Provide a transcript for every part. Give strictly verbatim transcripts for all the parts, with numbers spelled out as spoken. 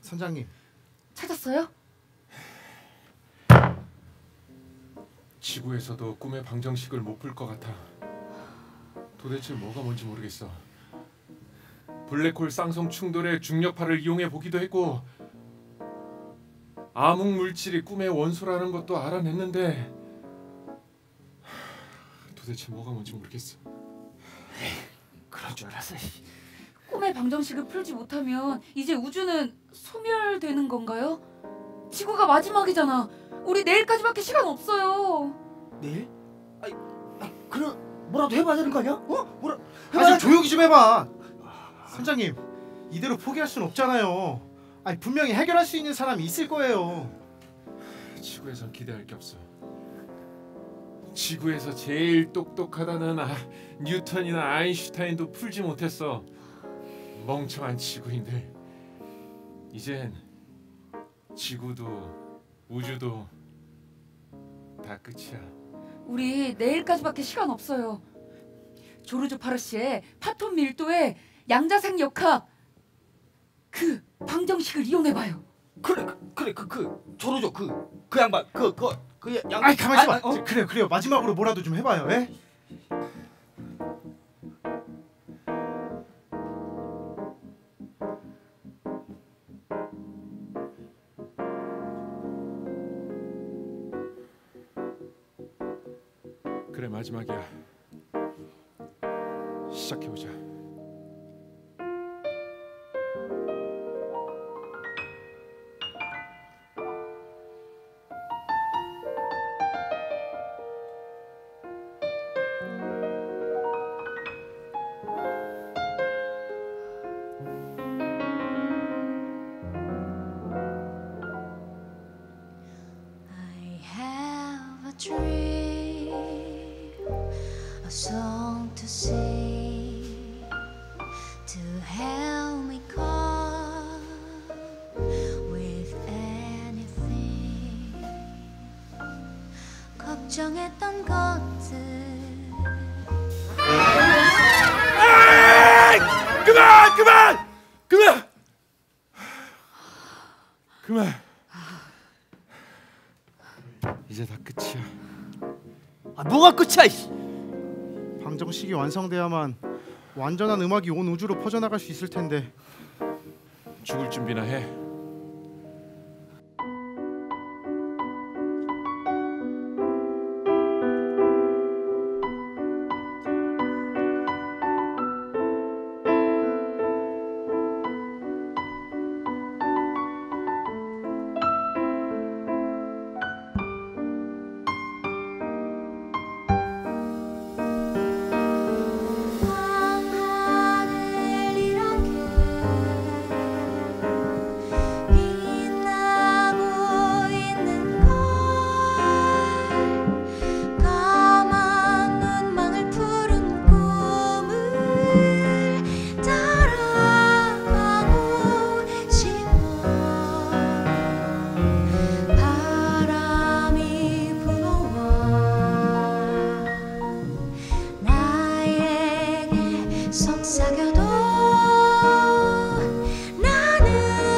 선장님. 찾았어요? 지구에서도 꿈의 방정식을 못 풀 것 같아. 도대체 뭐가 뭔지 모르겠어. 블랙홀 쌍성 충돌의 중력파를 이용해 보기도 했고 암흑 물질이 꿈의 원소라는 것도 알아냈는데 도대체 뭐가 뭔지 모르겠어. 그럴 줄 알았어. 꿈의 방정식을 풀지 못하면 이제 우주는 소멸되는 건가요? 지구가 마지막이잖아. 우리 내일까지밖에 시간 없어요. 내일? 아이, 아, 그럼 뭐라도 해봐야 되는 거 아니야? 어? 뭐라? 아, 좀 조용히 좀 해봐. 선장님, 이대로 포기할 순 없잖아요. 아니, 분명히 해결할 수 있는 사람이 있을 거예요. 지구에선 기대할 게 없어. 지구에서 제일 똑똑하다는 아, 뉴턴이나 아인슈타인도 풀지 못했어. 멍청한 지구인들. 이젠 지구도 우주도 다 끝이야. 우리 내일까지밖에 시간 없어요. 조르조 파르시의 파톤 밀도의 양자생 역학 그 방정식을 이용해봐요. 그래, 그래, 그, 그 조르조 그, 그 양반, 그, 그, 그 양. 아이, 가만히 있어봐. 아, 어? 그래요, 그래요. 마지막으로 뭐라도 좀 해봐요. 예? 그래, 마지막이야. 시작해보자. I have a dream, a song to sing, to help me cope with anything. 걱정했던 것들 그만! 그만! 그만! 그만. 이제 다 끝이야. 아, 뭐가 끝이야? 이씨. 방정식이 완성돼야만 완전한 음악이 온 우주로 퍼져나갈 수 있을 텐데. 죽을 준비나 해. 밤하늘 이렇게 빛나고 있는 걸 까만 눈망울 푸른 꿈을 따라가고 싶어. 바람이 불어와 나에게 속삭여도 나는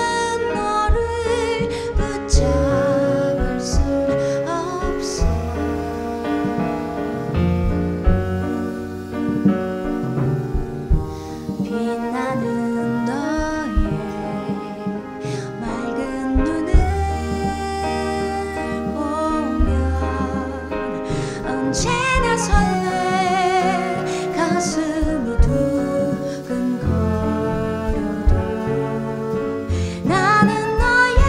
너를 붙잡을 수 없어. 빛나는 너의 맑은 눈을 보면 언제나 설레. 가슴이 두근거려도 나는 너의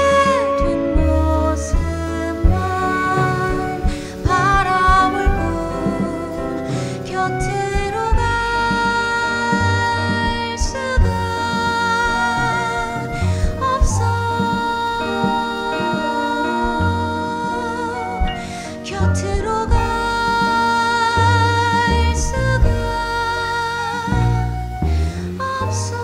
뒷모습만 바라볼 뿐 곁으로 갈 수가 없어. 곁으로 갈 수가 없어.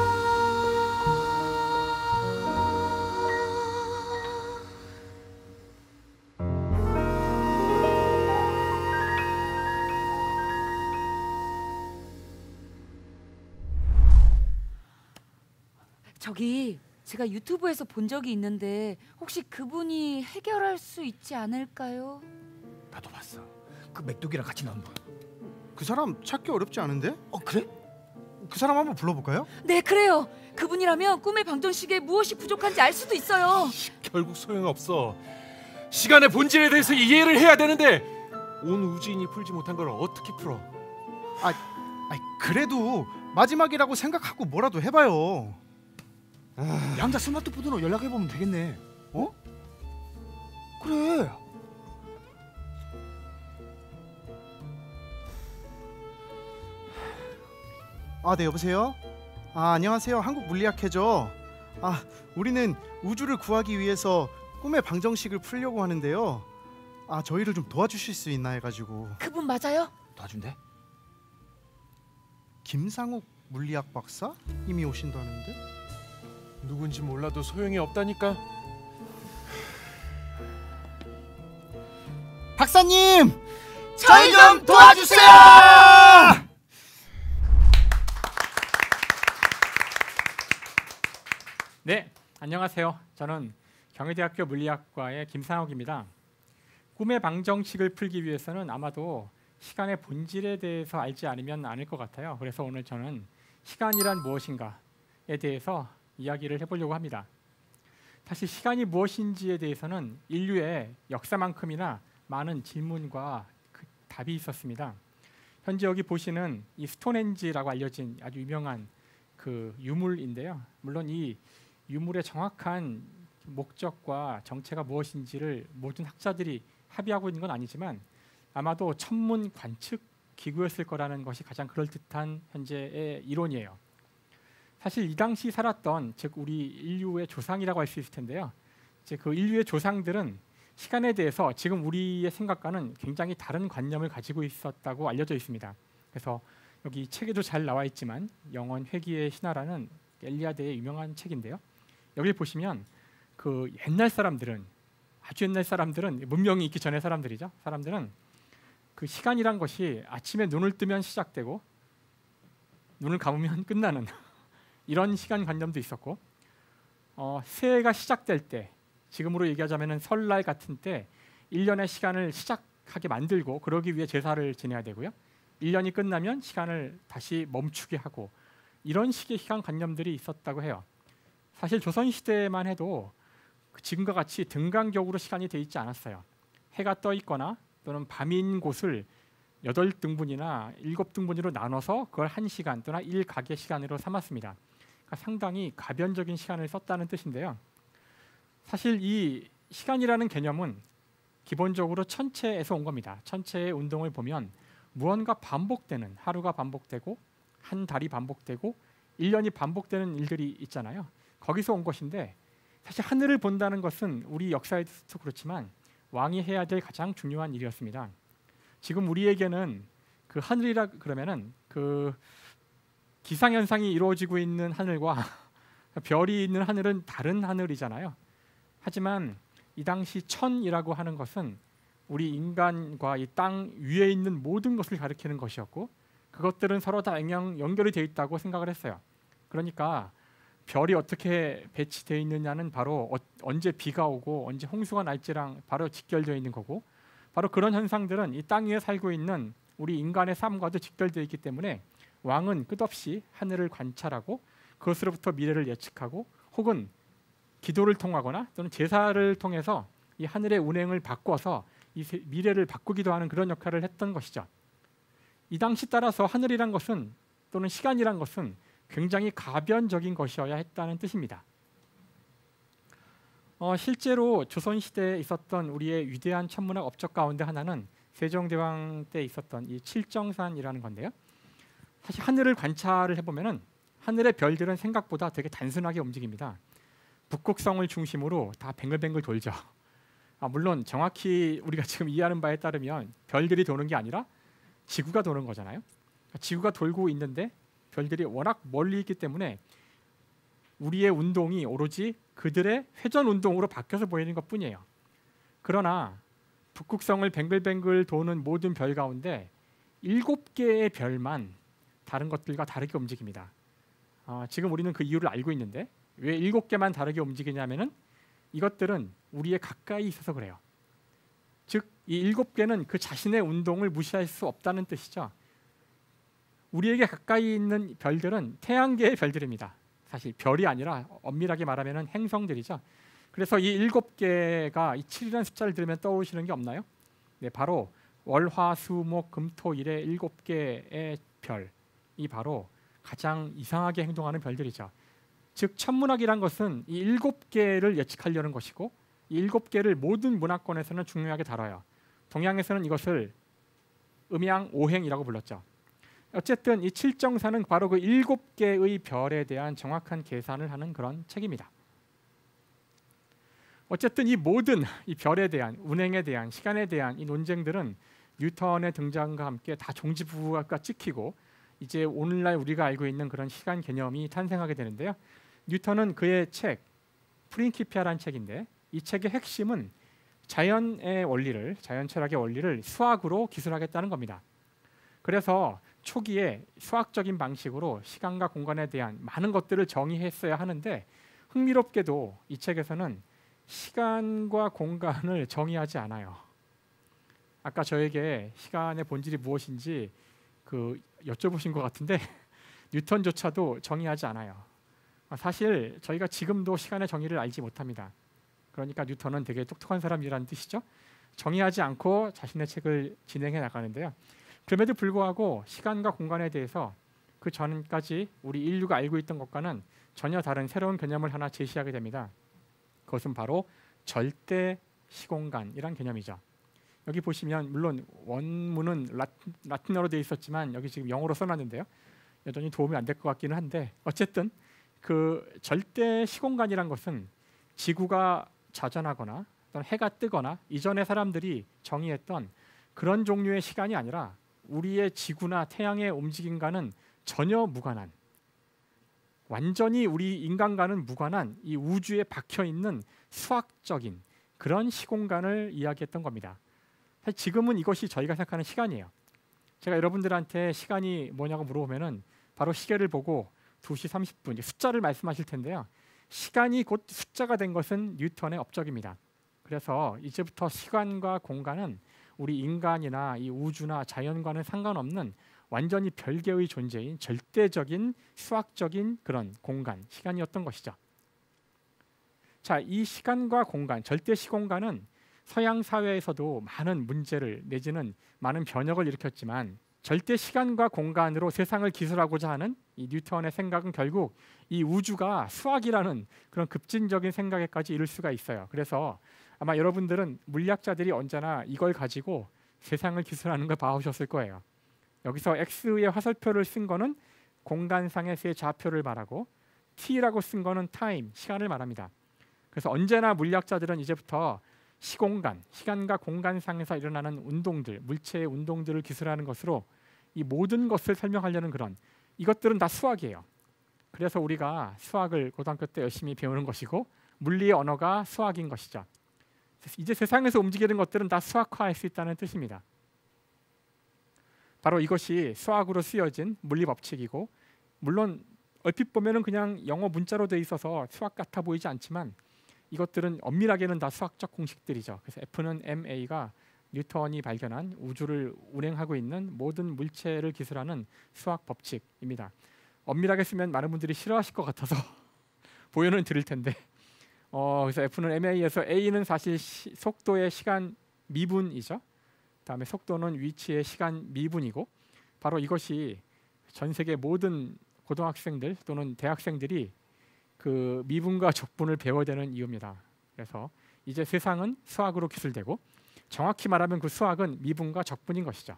저기 제가 유튜브에서 본 적이 있는데 혹시 그분이 해결할 수 있지 않을까요? 나도 봤어. 그 맥독이랑 같이 나온 거. 그 사람 찾기 어렵지 않은데? 어 그래? 그 사람 한번 불러볼까요? 네, 그래요. 그분이라면 꿈의 방정식에 무엇이 부족한지 알 수도 있어요. 결국 소용없어. 시간의 본질에 대해서 이해를 해야 되는데 온 우주인이 풀지 못한 걸 어떻게 풀어? 아이, 그래도 마지막이라고 생각하고 뭐라도 해봐요. 양자 스마트폰으로 연락해보면 되겠네. 어? 그래. 아, 네, 여보세요? 아, 안녕하세요. 한국 물리학회죠. 아, 우리는 우주를 구하기 위해서 꿈의 방정식을 풀려고 하는데요. 아, 저희를 좀 도와주실 수 있나 해가지고. 그분 맞아요? 도와준대? 김상욱 물리학 박사? 이미 오신다는데? 누군지 몰라도 소용이 없다니까. 박사님! 저희 좀 도와주세요! 네, 안녕하세요. 저는 경희대학교 물리학과의 김상욱입니다. 꿈의 방정식을 풀기 위해서는 아마도 시간의 본질에 대해서 알지 않으면 안 할 것 같아요. 그래서 오늘 저는 시간이란 무엇인가에 대해서 이야기를 해보려고 합니다. 사실 시간이 무엇인지에 대해서는 인류의 역사만큼이나 많은 질문과 그 답이 있었습니다. 현재 여기 보시는 이 스톤헨지라고 알려진 아주 유명한 그 유물인데요. 물론 이 유물의 정확한 목적과 정체가 무엇인지를 모든 학자들이 합의하고 있는 건 아니지만 아마도 천문 관측 기구였을 거라는 것이 가장 그럴듯한 현재의 이론이에요. 사실 이 당시 살았던 즉 우리 인류의 조상이라고 할 수 있을 텐데요. 이제 그 인류의 조상들은 시간에 대해서 지금 우리의 생각과는 굉장히 다른 관념을 가지고 있었다고 알려져 있습니다. 그래서 여기 책에도 잘 나와 있지만 영원 회귀의 신화라는 엘리아드의 유명한 책인데요. 여기 보시면 그 옛날 사람들은 아주 옛날 사람들은 문명이 있기 전의 사람들이죠. 사람들은 그 시간이란 것이 아침에 눈을 뜨면 시작되고 눈을 감으면 끝나는 이런 시간 관념도 있었고 어, 새해가 시작될 때 지금으로 얘기하자면 설날 같은 때 일 년의 시간을 시작하게 만들고 그러기 위해 제사를 지내야 되고요. 일 년이 끝나면 시간을 다시 멈추게 하고 이런 식의 시간 관념들이 있었다고 해요. 사실 조선시대만 해도 지금과 같이 등간격으로 시간이 돼 있지 않았어요. 해가 떠 있거나 또는 밤인 곳을 여덟 등분이나 일곱 등분으로 나눠서 그걸 한 시간 또는 일 각의 시간으로 삼았습니다. 그러니까 상당히 가변적인 시간을 썼다는 뜻인데요. 사실 이 시간이라는 개념은 기본적으로 천체에서 온 겁니다. 천체의 운동을 보면 무언가 반복되는 하루가 반복되고 한 달이 반복되고 일 년이 반복되는 일들이 있잖아요. 거기서 온 것인데 사실 하늘을 본다는 것은 우리 역사에도 그렇지만 왕이 해야 될 가장 중요한 일이었습니다. 지금 우리에게는 그 하늘이라 그러면은 그 기상 현상이 이루어지고 있는 하늘과 별이 있는 하늘은 다른 하늘이잖아요. 하지만 이 당시 천이라고 하는 것은 우리 인간과 이 땅 위에 있는 모든 것을 가리키는 것이었고 그것들은 서로 다 영향 연결이 되어 있다고 생각을 했어요. 그러니까 별이 어떻게 배치되어 있느냐는 바로 어, 언제 비가 오고 언제 홍수가 날지랑 바로 직결되어 있는 거고 바로 그런 현상들은 이 땅 위에 살고 있는 우리 인간의 삶과도 직결되어 있기 때문에 왕은 끝없이 하늘을 관찰하고 그것으로부터 미래를 예측하고 혹은 기도를 통하거나 또는 제사를 통해서 이 하늘의 운행을 바꿔서 이 미래를 바꾸기도 하는 그런 역할을 했던 것이죠. 이 당시 따라서 하늘이란 것은 또는 시간이란 것은 굉장히 가변적인 것이어야 했다는 뜻입니다. 어, 실제로 조선시대에 있었던 우리의 위대한 천문학 업적 가운데 하나는 세종대왕 때 있었던 이 칠정산이라는 건데요. 사실 하늘을 관찰을 해보면은 하늘의 별들은 생각보다 되게 단순하게 움직입니다. 북극성을 중심으로 다 뱅글뱅글 돌죠. 아, 물론 정확히 우리가 지금 이해하는 바에 따르면 별들이 도는 게 아니라 지구가 도는 거잖아요. 그러니까 지구가 돌고 있는데 별들이 워낙 멀리 있기 때문에 우리의 운동이 오로지 그들의 회전 운동으로 바뀌어서 보이는 것뿐이에요. 그러나 북극성을 뱅글뱅글 도는 모든 별 가운데 일곱 개의 별만 다른 것들과 다르게 움직입니다. 어, 지금 우리는 그 이유를 알고 있는데 왜 일곱 개만 다르게 움직이냐면은 이것들은 우리에 가까이 있어서 그래요. 즉, 이 일곱 개는 그 자신의 운동을 무시할 수 없다는 뜻이죠. 우리에게 가까이 있는 별들은 태양계의 별들입니다. 사실 별이 아니라 엄밀하게 말하면 행성들이죠. 그래서 이 일곱 개가 이 칠이라는 숫자를 들으면 떠오르시는 게 없나요? 네, 바로 월, 화, 수, 목, 금, 토, 일의 일곱 개의 별이 바로 가장 이상하게 행동하는 별들이죠. 즉, 천문학이란 것은 이 일곱 개를 예측하려는 것이고 이 일곱 개를 모든 문화권에서는 중요하게 다뤄요. 동양에서는 이것을 음양오행이라고 불렀죠. 어쨌든 이 칠정사는 바로 그 일곱 개의 별에 대한 정확한 계산을 하는 그런 책입니다. 어쨌든 이 모든 이 별에 대한, 운행에 대한, 시간에 대한 이 논쟁들은 뉴턴의 등장과 함께 다 종지부가 찍히고 이제 오늘날 우리가 알고 있는 그런 시간 개념이 탄생하게 되는데요. 뉴턴은 그의 책 프린키피아라는 책인데 이 책의 핵심은 자연의 원리를, 자연 철학의 원리를 수학으로 기술하겠다는 겁니다. 그래서 초기에 수학적인 방식으로 시간과 공간에 대한 많은 것들을 정의했어야 하는데 흥미롭게도 이 책에서는 시간과 공간을 정의하지 않아요. 아까 저에게 시간의 본질이 무엇인지 그 여쭤보신 것 같은데 뉴턴조차도 정의하지 않아요. 사실 저희가 지금도 시간의 정의를 알지 못합니다. 그러니까 뉴턴은 되게 똑똑한 사람이라는 뜻이죠. 정의하지 않고 자신의 책을 진행해 나가는데요. 그럼에도 불구하고 시간과 공간에 대해서 그 전까지 우리 인류가 알고 있던 것과는 전혀 다른 새로운 개념을 하나 제시하게 됩니다. 그것은 바로 절대 시공간이란 개념이죠. 여기 보시면 물론 원문은 라틴, 라틴어로 되어 있었지만 여기 지금 영어로 써놨는데요. 여전히 도움이 안 될 것 같기는 한데 어쨌든 그 절대 시공간이란 것은 지구가 자전하거나 또는 해가 뜨거나 이전의 사람들이 정의했던 그런 종류의 시간이 아니라 우리의 지구나 태양의 움직임과는 전혀 무관한, 완전히 우리 인간과는 무관한 이 우주에 박혀 있는 수학적인 그런 시공간을 이야기했던 겁니다. 사실 지금은 이것이 저희가 생각하는 시간이에요. 제가 여러분들한테 시간이 뭐냐고 물어보면은 바로 시계를 보고 두 시 삼십 분 숫자를 말씀하실 텐데요. 시간이 곧 숫자가 된 것은 뉴턴의 업적입니다. 그래서 이제부터 시간과 공간은 우리 인간이나 이 우주나 자연과는 상관없는 완전히 별개의 존재인 절대적인 수학적인 그런 공간, 시간이었던 것이죠. 자, 이 시간과 공간, 절대 시공간은 서양 사회에서도 많은 문제를 내지는 많은 변혁을 일으켰지만 절대 시간과 공간으로 세상을 기술하고자 하는 이 뉴턴의 생각은 결국 이 우주가 수학이라는 그런 급진적인 생각에까지 이를 수가 있어요. 그래서 아마 여러분들은 물리학자들이 언제나 이걸 가지고 세상을 기술하는 걸 봐오셨을 거예요. 여기서 X의 화살표를 쓴 거는 공간상의 세 좌표를 말하고 T라고 쓴 거는 타임, 시간을 말합니다. 그래서 언제나 물리학자들은 이제부터 시공간, 시간과 공간상에서 일어나는 운동들, 물체의 운동들을 기술하는 것으로 이 모든 것을 설명하려는 그런 이것들은 다 수학이에요. 그래서 우리가 수학을 고등학교 때 열심히 배우는 것이고 물리의 언어가 수학인 것이죠. 이제 세상에서 움직이는 것들은 다 수학화할 수 있다는 뜻입니다. 바로 이것이 수학으로 쓰여진 물리 법칙이고 물론 얼핏 보면은 그냥 영어 문자로 돼 있어서 수학 같아 보이지 않지만 이것들은 엄밀하게는 다 수학적 공식들이죠. 그래서 F는 엠에이가 뉴턴이 발견한 우주를 운행하고 있는 모든 물체를 기술하는 수학 법칙입니다. 엄밀하게 쓰면 많은 분들이 싫어하실 것 같아서 보여는 드릴 텐데 어, 그래서 F는 엠에이에서 A는 사실 시, 속도의 시간 미분이죠. 다음에 속도는 위치의 시간 미분이고 바로 이것이 전 세계 모든 고등학생들 또는 대학생들이 그 미분과 적분을 배워야 되는 이유입니다. 그래서 이제 세상은 수학으로 기술되고 정확히 말하면 그 수학은 미분과 적분인 것이죠.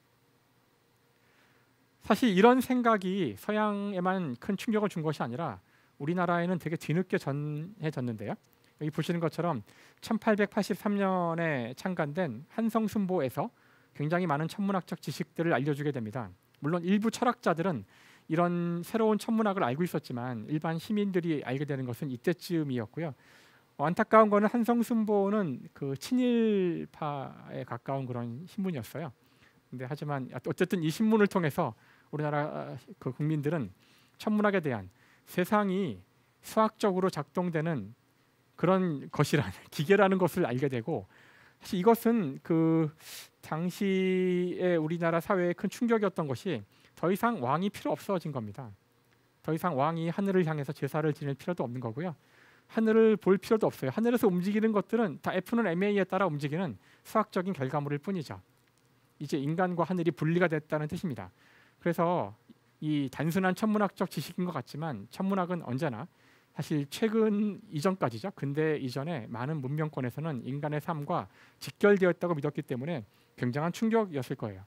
사실 이런 생각이 서양에만 큰 충격을 준 것이 아니라 우리나라에는 되게 뒤늦게 전해졌는데요. 여기 보시는 것처럼 천팔백팔십삼 년에 창간된 한성순보에서 굉장히 많은 천문학적 지식들을 알려주게 됩니다. 물론 일부 철학자들은 이런 새로운 천문학을 알고 있었지만 일반 시민들이 알게 되는 것은 이때쯤이었고요. 어, 안타까운 거는 한성순보는 그 친일파에 가까운 그런 신문이었어요. 근데 하지만 어쨌든 이 신문을 통해서 우리나라 그 국민들은 천문학에 대한 세상이 수학적으로 작동되는 그런 것이라는 기계라는 것을 알게 되고, 사실 이것은 그 당시에 우리나라 사회에 큰 충격이었던 것이 더 이상 왕이 필요 없어진 겁니다. 더 이상 왕이 하늘을 향해서 제사를 지낼 필요도 없는 거고요. 하늘을 볼 필요도 없어요. 하늘에서 움직이는 것들은 다 F는 엠에이에 따라 움직이는 수학적인 결과물일 뿐이죠. 이제 인간과 하늘이 분리가 됐다는 뜻입니다. 그래서 이 단순한 천문학적 지식인 것 같지만 천문학은 언제나 사실 최근 이전까지죠. 근대 이전에 많은 문명권에서는 인간의 삶과 직결되었다고 믿었기 때문에 굉장한 충격이었을 거예요.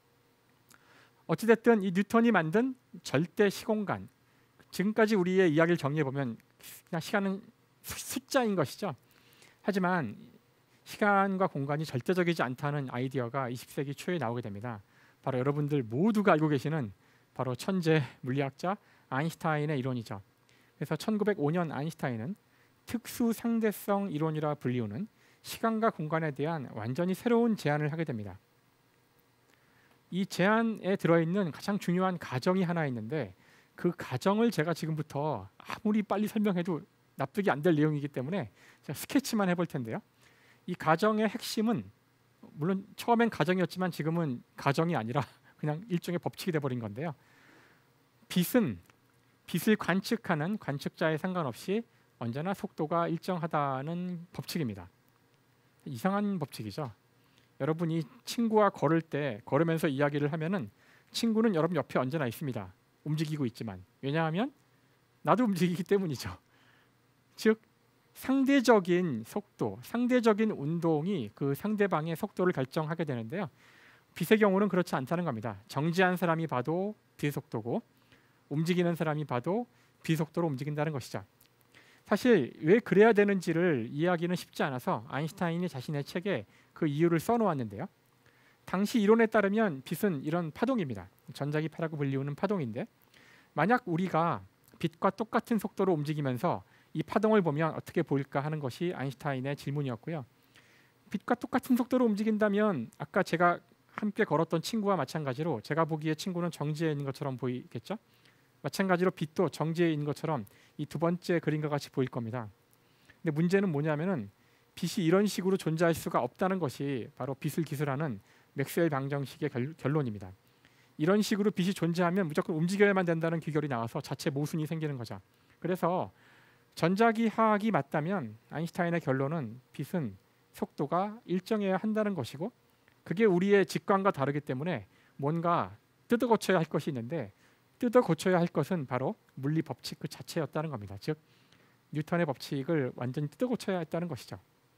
어찌됐든 이 뉴턴이 만든 절대 시공간, 지금까지 우리의 이야기를 정리해보면 그냥 시간은 숫자인 것이죠. 하지만 시간과 공간이 절대적이지 않다는 아이디어가 이십 세기 초에 나오게 됩니다. 바로 여러분들 모두가 알고 계시는 바로 천재 물리학자 아인슈타인의 이론이죠. 그래서 천구백오 년 아인슈타인은 특수 상대성 이론이라 불리우는 시간과 공간에 대한 완전히 새로운 제안을 하게 됩니다. 이 제안에 들어있는 가장 중요한 가정이 하나 있는데, 그 가정을 제가 지금부터 아무리 빨리 설명해도 납득이 안 될 내용이기 때문에 제가 스케치만 해볼 텐데요. 이 가정의 핵심은 물론 처음엔 가정이었지만 지금은 가정이 아니라 그냥 일종의 법칙이 돼버린 건데요. 빛은 빛을 관측하는 관측자에 상관없이 언제나 속도가 일정하다는 법칙입니다. 이상한 법칙이죠. 여러분이 친구와 걸을 때 걸으면서 이야기를 하면은 친구는 여러분 옆에 언제나 있습니다. 움직이고 있지만. 왜냐하면 나도 움직이기 때문이죠. 즉 상대적인 속도, 상대적인 운동이 그 상대방의 속도를 결정하게 되는데요. 빛의 경우는 그렇지 않다는 겁니다. 정지한 사람이 봐도 빛의 속도고 움직이는 사람이 봐도 빛의 속도로 움직인다는 것이죠. 사실 왜 그래야 되는지를 이해하기는 쉽지 않아서 아인슈타인이 자신의 책에 그 이유를 써놓았는데요. 당시 이론에 따르면 빛은 이런 파동입니다. 전자기파라고 불리우는 파동인데, 만약 우리가 빛과 똑같은 속도로 움직이면서 이 파동을 보면 어떻게 보일까 하는 것이 아인슈타인의 질문이었고요. 빛과 똑같은 속도로 움직인다면 아까 제가 함께 걸었던 친구와 마찬가지로 제가 보기에 친구는 정지해 있는 것처럼 보이겠죠? 마찬가지로 빛도 정지해 있는 것처럼 이 두 번째 그림과 같이 보일 겁니다. 근데 문제는 뭐냐면은 빛이 이런 식으로 존재할 수가 없다는 것이 바로 빛을 기술하는 맥스웰 방정식의 결, 결론입니다. 이런 식으로 빛이 존재하면 무조건 움직여야만 된다는 귀결이 나와서 자체 모순이 생기는 거죠. 그래서 전자기하학이 맞다면 아인슈타인의 결론은 빛은 속도가 일정해야 한다는 것이고, 그게 우리의 직관과 다르기 때문에 뭔가 뜯어 고쳐야 할 것이 있는데, 뜯어 고쳐야 할 것은 바로 물리 법칙 그 자체였다는 겁니다. 즉 뉴턴의 법칙을 완전히 뜯어 고쳐야 했다는 것이죠.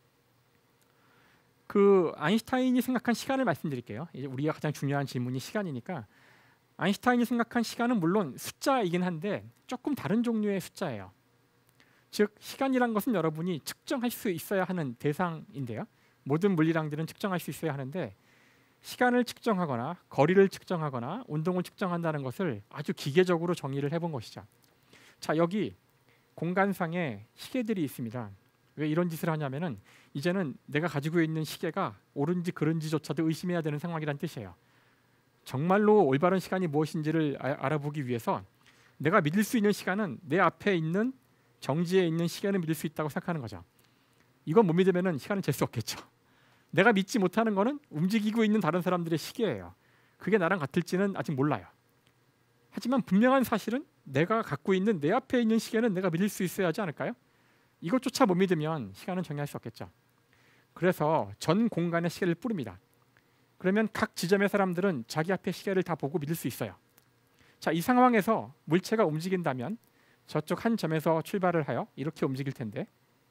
그 아인슈타인이 생각한 시간을 말씀드릴게요. 이제 우리가 가장 중요한 질문이 시간이니까, 아인슈타인이 생각한 시간은 물론 숫자이긴 한데 조금 다른 종류의 숫자예요. 즉 시간이란 것은 여러분이 측정할 수 있어야 하는 대상인데요. 모든 물리량들은 측정할 수 있어야 하는데, 시간을 측정하거나 거리를 측정하거나 운동을 측정한다는 것을 아주 기계적으로 정의를 해본 것이죠. 자, 여기 공간상에 시계들이 있습니다. 왜 이런 짓을 하냐면은 이제는 내가 가지고 있는 시계가 옳은지 그른지조차도 의심해야 되는 상황이란 뜻이에요. 정말로 올바른 시간이 무엇인지를 아, 알아보기 위해서 내가 믿을 수 있는 시간은 내 앞에 있는 정지에 있는 시계는 믿을 수 있다고 생각하는 거죠. 이건 못 믿으면은 시간은 잴 수 없겠죠. 내가 믿지 못하는 거는 움직이고 있는 다른 사람들의 시계예요. 그게 나랑 같을지는 아직 몰라요. 하지만 분명한 사실은 내가 갖고 있는 내 앞에 있는 시계는 내가 믿을 수 있어야 하지 않을까요? 이것조차 못 믿으면 시간은 정의할 수 없겠죠. 그래서 전 공간에 시계를 뿌립니다. 그러면 각 지점의 사람들은 자기 앞에 시계를 다 보고 믿을 수 있어요. 자, 이 상황에서 물체가 움직인다면 저쪽 한 점에서 출발을 하여 이렇게 움직일 텐데,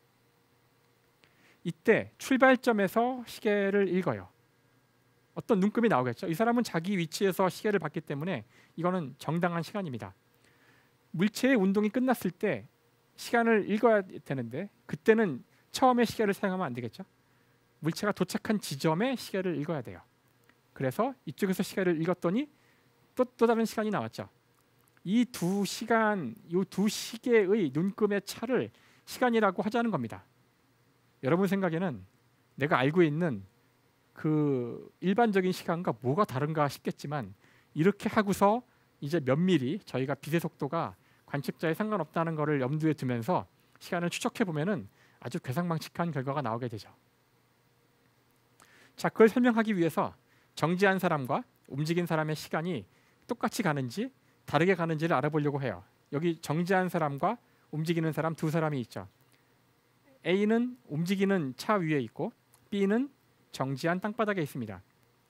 이때 출발점에서 시계를 읽어요. 어떤 눈금이 나오겠죠. 이 사람은 자기 위치에서 시계를 봤기 때문에 이거는 정당한 시간입니다. 물체의 운동이 끝났을 때 시간을 읽어야 되는데 그때는 처음에 시계를 사용하면 안 되겠죠. 물체가 도착한 지점에 시계를 읽어야 돼요. 그래서 이쪽에서 시계를 읽었더니 또, 또 다른 시간이 나왔죠. 이 두 시간, 이 두 시계의 눈금의 차를 시간이라고 하자는 겁니다. 여러분 생각에는 내가 알고 있는 그 일반적인 시간과 뭐가 다른가 싶겠지만, 이렇게 하고서 이제 면밀히 저희가 빛의 속도가 관측자에 상관없다는 것을 염두에 두면서 시간을 추적해 보면은 아주 괴상망측한 결과가 나오게 되죠. 자, 그걸 설명하기 위해서 정지한 사람과 움직인 사람의 시간이 똑같이 가는지 다르게 가는지를 알아보려고 해요. 여기 정지한 사람과 움직이는 사람 두 사람이 있죠. A는 움직이는 차 위에 있고 B는 정지한 땅바닥에 있습니다.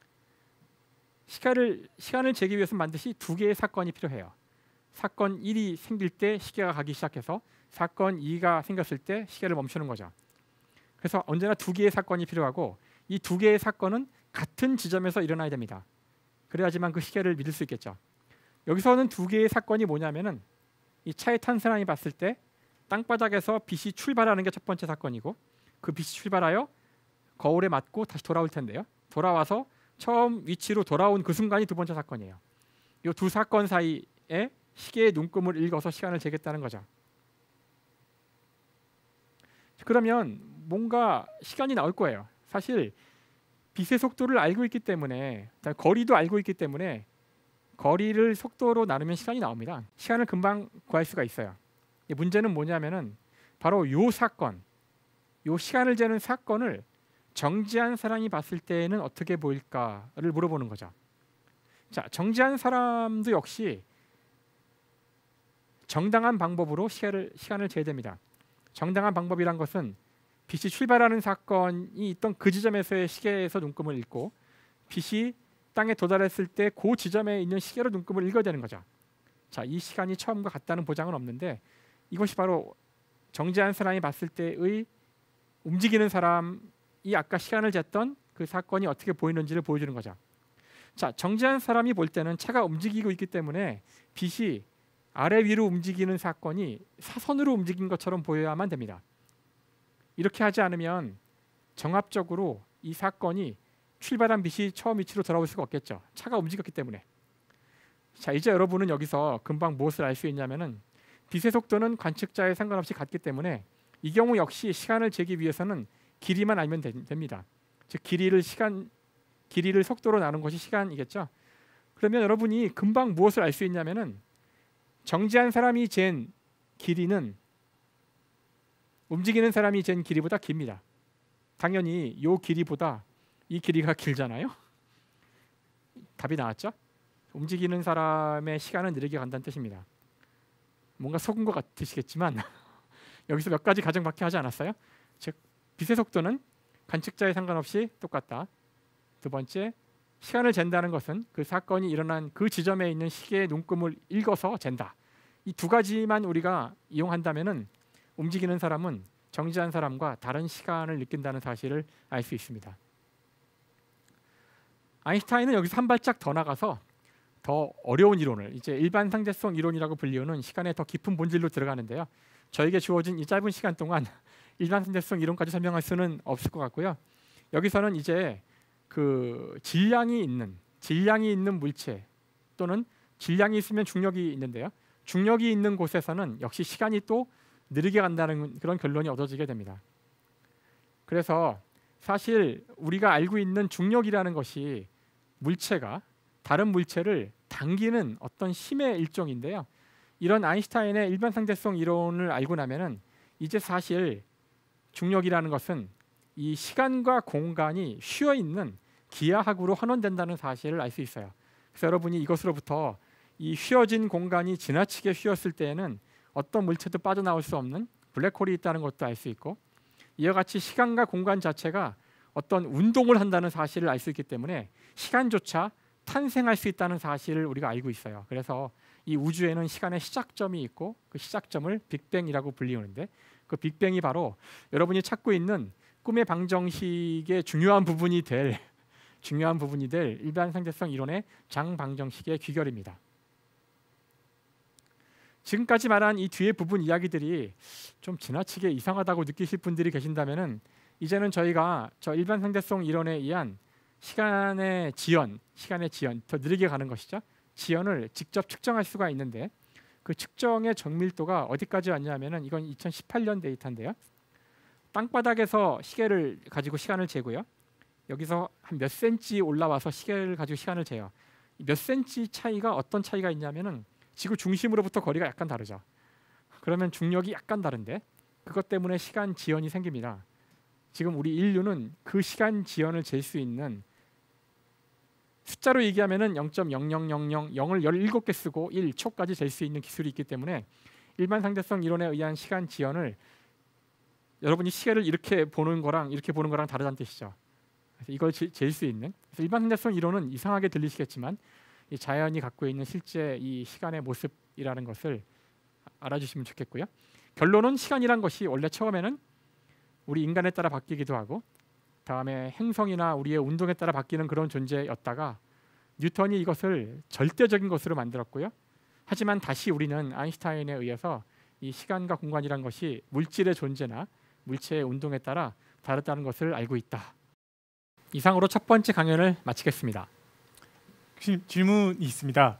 시간을, 시간을 재기 위해서는 반드시 두 개의 사건이 필요해요. 사건 일이 생길 때 시계가 가기 시작해서 사건 이가 생겼을 때 시계를 멈추는 거죠. 그래서 언제나 두 개의 사건이 필요하고 이 두 개의 사건은 같은 지점에서 일어나야 됩니다. 그래야지만 그 시계를 믿을 수 있겠죠. 여기서는 두 개의 사건이 뭐냐면은 이 차에 탄 사람이 봤을 때 땅바닥에서 빛이 출발하는 게 첫 번째 사건이고 그 빛이 출발하여 거울에 맞고 다시 돌아올 텐데요. 돌아와서 처음 위치로 돌아온 그 순간이 두 번째 사건이에요. 이 두 사건 사이에 시계의 눈금을 읽어서 시간을 재겠다는 거죠. 그러면 뭔가 시간이 나올 거예요. 사실 빛의 속도를 알고 있기 때문에 거리도 알고 있기 때문에 거리를 속도로 나누면 시간이 나옵니다. 시간을 금방 구할 수가 있어요. 문제는 뭐냐면은 바로 요 사건, 요 시간을 재는 사건을 정지한 사람이 봤을 때에는 어떻게 보일까를 물어보는 거죠. 자, 정지한 사람도 역시 정당한 방법으로 시간을, 시간을 재야 됩니다. 정당한 방법이란 것은 빛이 출발하는 사건이 있던 그 지점에서의 시계에서 눈금을 읽고 빛이 땅에 도달했을 때 그 지점에 있는 시계로 눈금을 읽어야 되는 거죠. 자, 이 시간이 처음과 같다는 보장은 없는데 이것이 바로 정지한 사람이 봤을 때의 움직이는 사람이 아까 시간을 쟀던 그 사건이 어떻게 보이는지를 보여주는 거죠. 자, 정지한 사람이 볼 때는 차가 움직이고 있기 때문에 빛이 아래 위로 움직이는 사건이 사선으로 움직인 것처럼 보여야만 됩니다. 이렇게 하지 않으면 정합적으로 이 사건이 출발한 빛이 처음 위치로 돌아올 수가 없겠죠. 차가 움직였기 때문에. 자, 이제 여러분은 여기서 금방 무엇을 알 수 있냐면은 빛의 속도는 관측자에 상관없이 같기 때문에 이 경우 역시 시간을 재기 위해서는 길이만 알면 되, 됩니다. 즉 길이를 시간 길이를 속도로 나눈 것이 시간이겠죠. 그러면 여러분이 금방 무엇을 알 수 있냐면은 정지한 사람이 잰 길이는 움직이는 사람이 잰 길이보다 깁니다. 당연히 이 길이보다 이 길이가 길잖아요. 답이 나왔죠? 움직이는 사람의 시간은 느리게 간다는 뜻입니다. 뭔가 속은 것 같으시겠지만 여기서 몇 가지 가정밖에 하지 않았어요? 즉 빛의 속도는 관측자에 상관없이 똑같다. 두 번째, 시간을 잰다는 것은 그 사건이 일어난 그 지점에 있는 시계의 눈금을 읽어서 잰다. 이 두 가지만 우리가 이용한다면은 움직이는 사람은 정지한 사람과 다른 시간을 느낀다는 사실을 알 수 있습니다. 아인슈타인은 여기서 한 발짝 더 나가서 더 어려운 이론을 이제 일반 상대성 이론이라고 불리우는 시간의 더 깊은 본질로 들어가는데요. 저에게 주어진 이 짧은 시간 동안 일반 상대성 이론까지 설명할 수는 없을 것 같고요. 여기서는 이제 그 질량이 있는 질량이 있는 물체 또는 질량이 있으면 중력이 있는데요. 중력이 있는 곳에서는 역시 시간이 또 느리게 간다는 그런 결론이 얻어지게 됩니다. 그래서 사실 우리가 알고 있는 중력이라는 것이 물체가 다른 물체를 당기는 어떤 힘의 일종인데요. 이런 아인슈타인의 일반 상대성 이론을 알고 나면은 이제 사실 중력이라는 것은 이 시간과 공간이 쉬어 있는 기하학으로 환원된다는 사실을 알 수 있어요. 그래서 여러분이 이것으로부터 이 휘어진 공간이 지나치게 휘었을 때에는 어떤 물체도 빠져나올 수 없는 블랙홀이 있다는 것도 알 수 있고 이와 같이 시간과 공간 자체가 어떤 운동을 한다는 사실을 알 수 있기 때문에 시간조차 탄생할 수 있다는 사실을 우리가 알고 있어요. 그래서 이 우주에는 시간의 시작점이 있고 그 시작점을 빅뱅이라고 불리우는데 그 빅뱅이 바로 여러분이 찾고 있는 꿈의 방정식의 중요한 부분이 될 중요한 부분이 될 일반 상대성 이론의 장방정식의 귀결입니다. 지금까지 말한 이 뒤에 부분 이야기들이 좀 지나치게 이상하다고 느끼실 분들이 계신다면은 이제는 저희가 저 일반 상대성 이론에 의한 시간의 지연, 시간의 지연, 더 느리게 가는 것이죠. 지연을 직접 측정할 수가 있는데 그 측정의 정밀도가 어디까지 왔냐면은 이건 이천십팔 년 데이터인데요. 땅바닥에서 시계를 가지고 시간을 재고요. 여기서 한 몇 센치 올라와서 시계를 가지고 시간을 재요. 몇 센치 차이가 어떤 차이가 있냐면은 지구 중심으로부터 거리가 약간 다르죠. 그러면 중력이 약간 다른데 그것 때문에 시간 지연이 생깁니다. 지금 우리 인류는 그 시간 지연을 잴 수 있는 숫자로 얘기하면은 영 점 영영영영 영을 열일곱 개 쓰고 일 초까지 잴 수 있는 기술이 있기 때문에 일반 상대성 이론에 의한 시간 지연을 여러분이 시계를 이렇게 보는 거랑 이렇게 보는 거랑 다르다는 뜻이죠. 그래서 이걸 잴 수 있는 그래서 일반 상대성 이론은 이상하게 들리시겠지만 이 자연이 갖고 있는 실제 이 시간의 모습이라는 것을 알아주시면 좋겠고요. 결론은 시간이란 것이 원래 처음에는 우리 인간에 따라 바뀌기도 하고 다음에 행성이나 우리의 운동에 따라 바뀌는 그런 존재였다가 뉴턴이 이것을 절대적인 것으로 만들었고요. 하지만 다시 우리는 아인슈타인에 의해서 이 시간과 공간이란 것이 물질의 존재나 물체의 운동에 따라 다르다는 것을 알고 있다. 이상으로 첫 번째 강연을 마치겠습니다. 혹시 질문이 있습니다.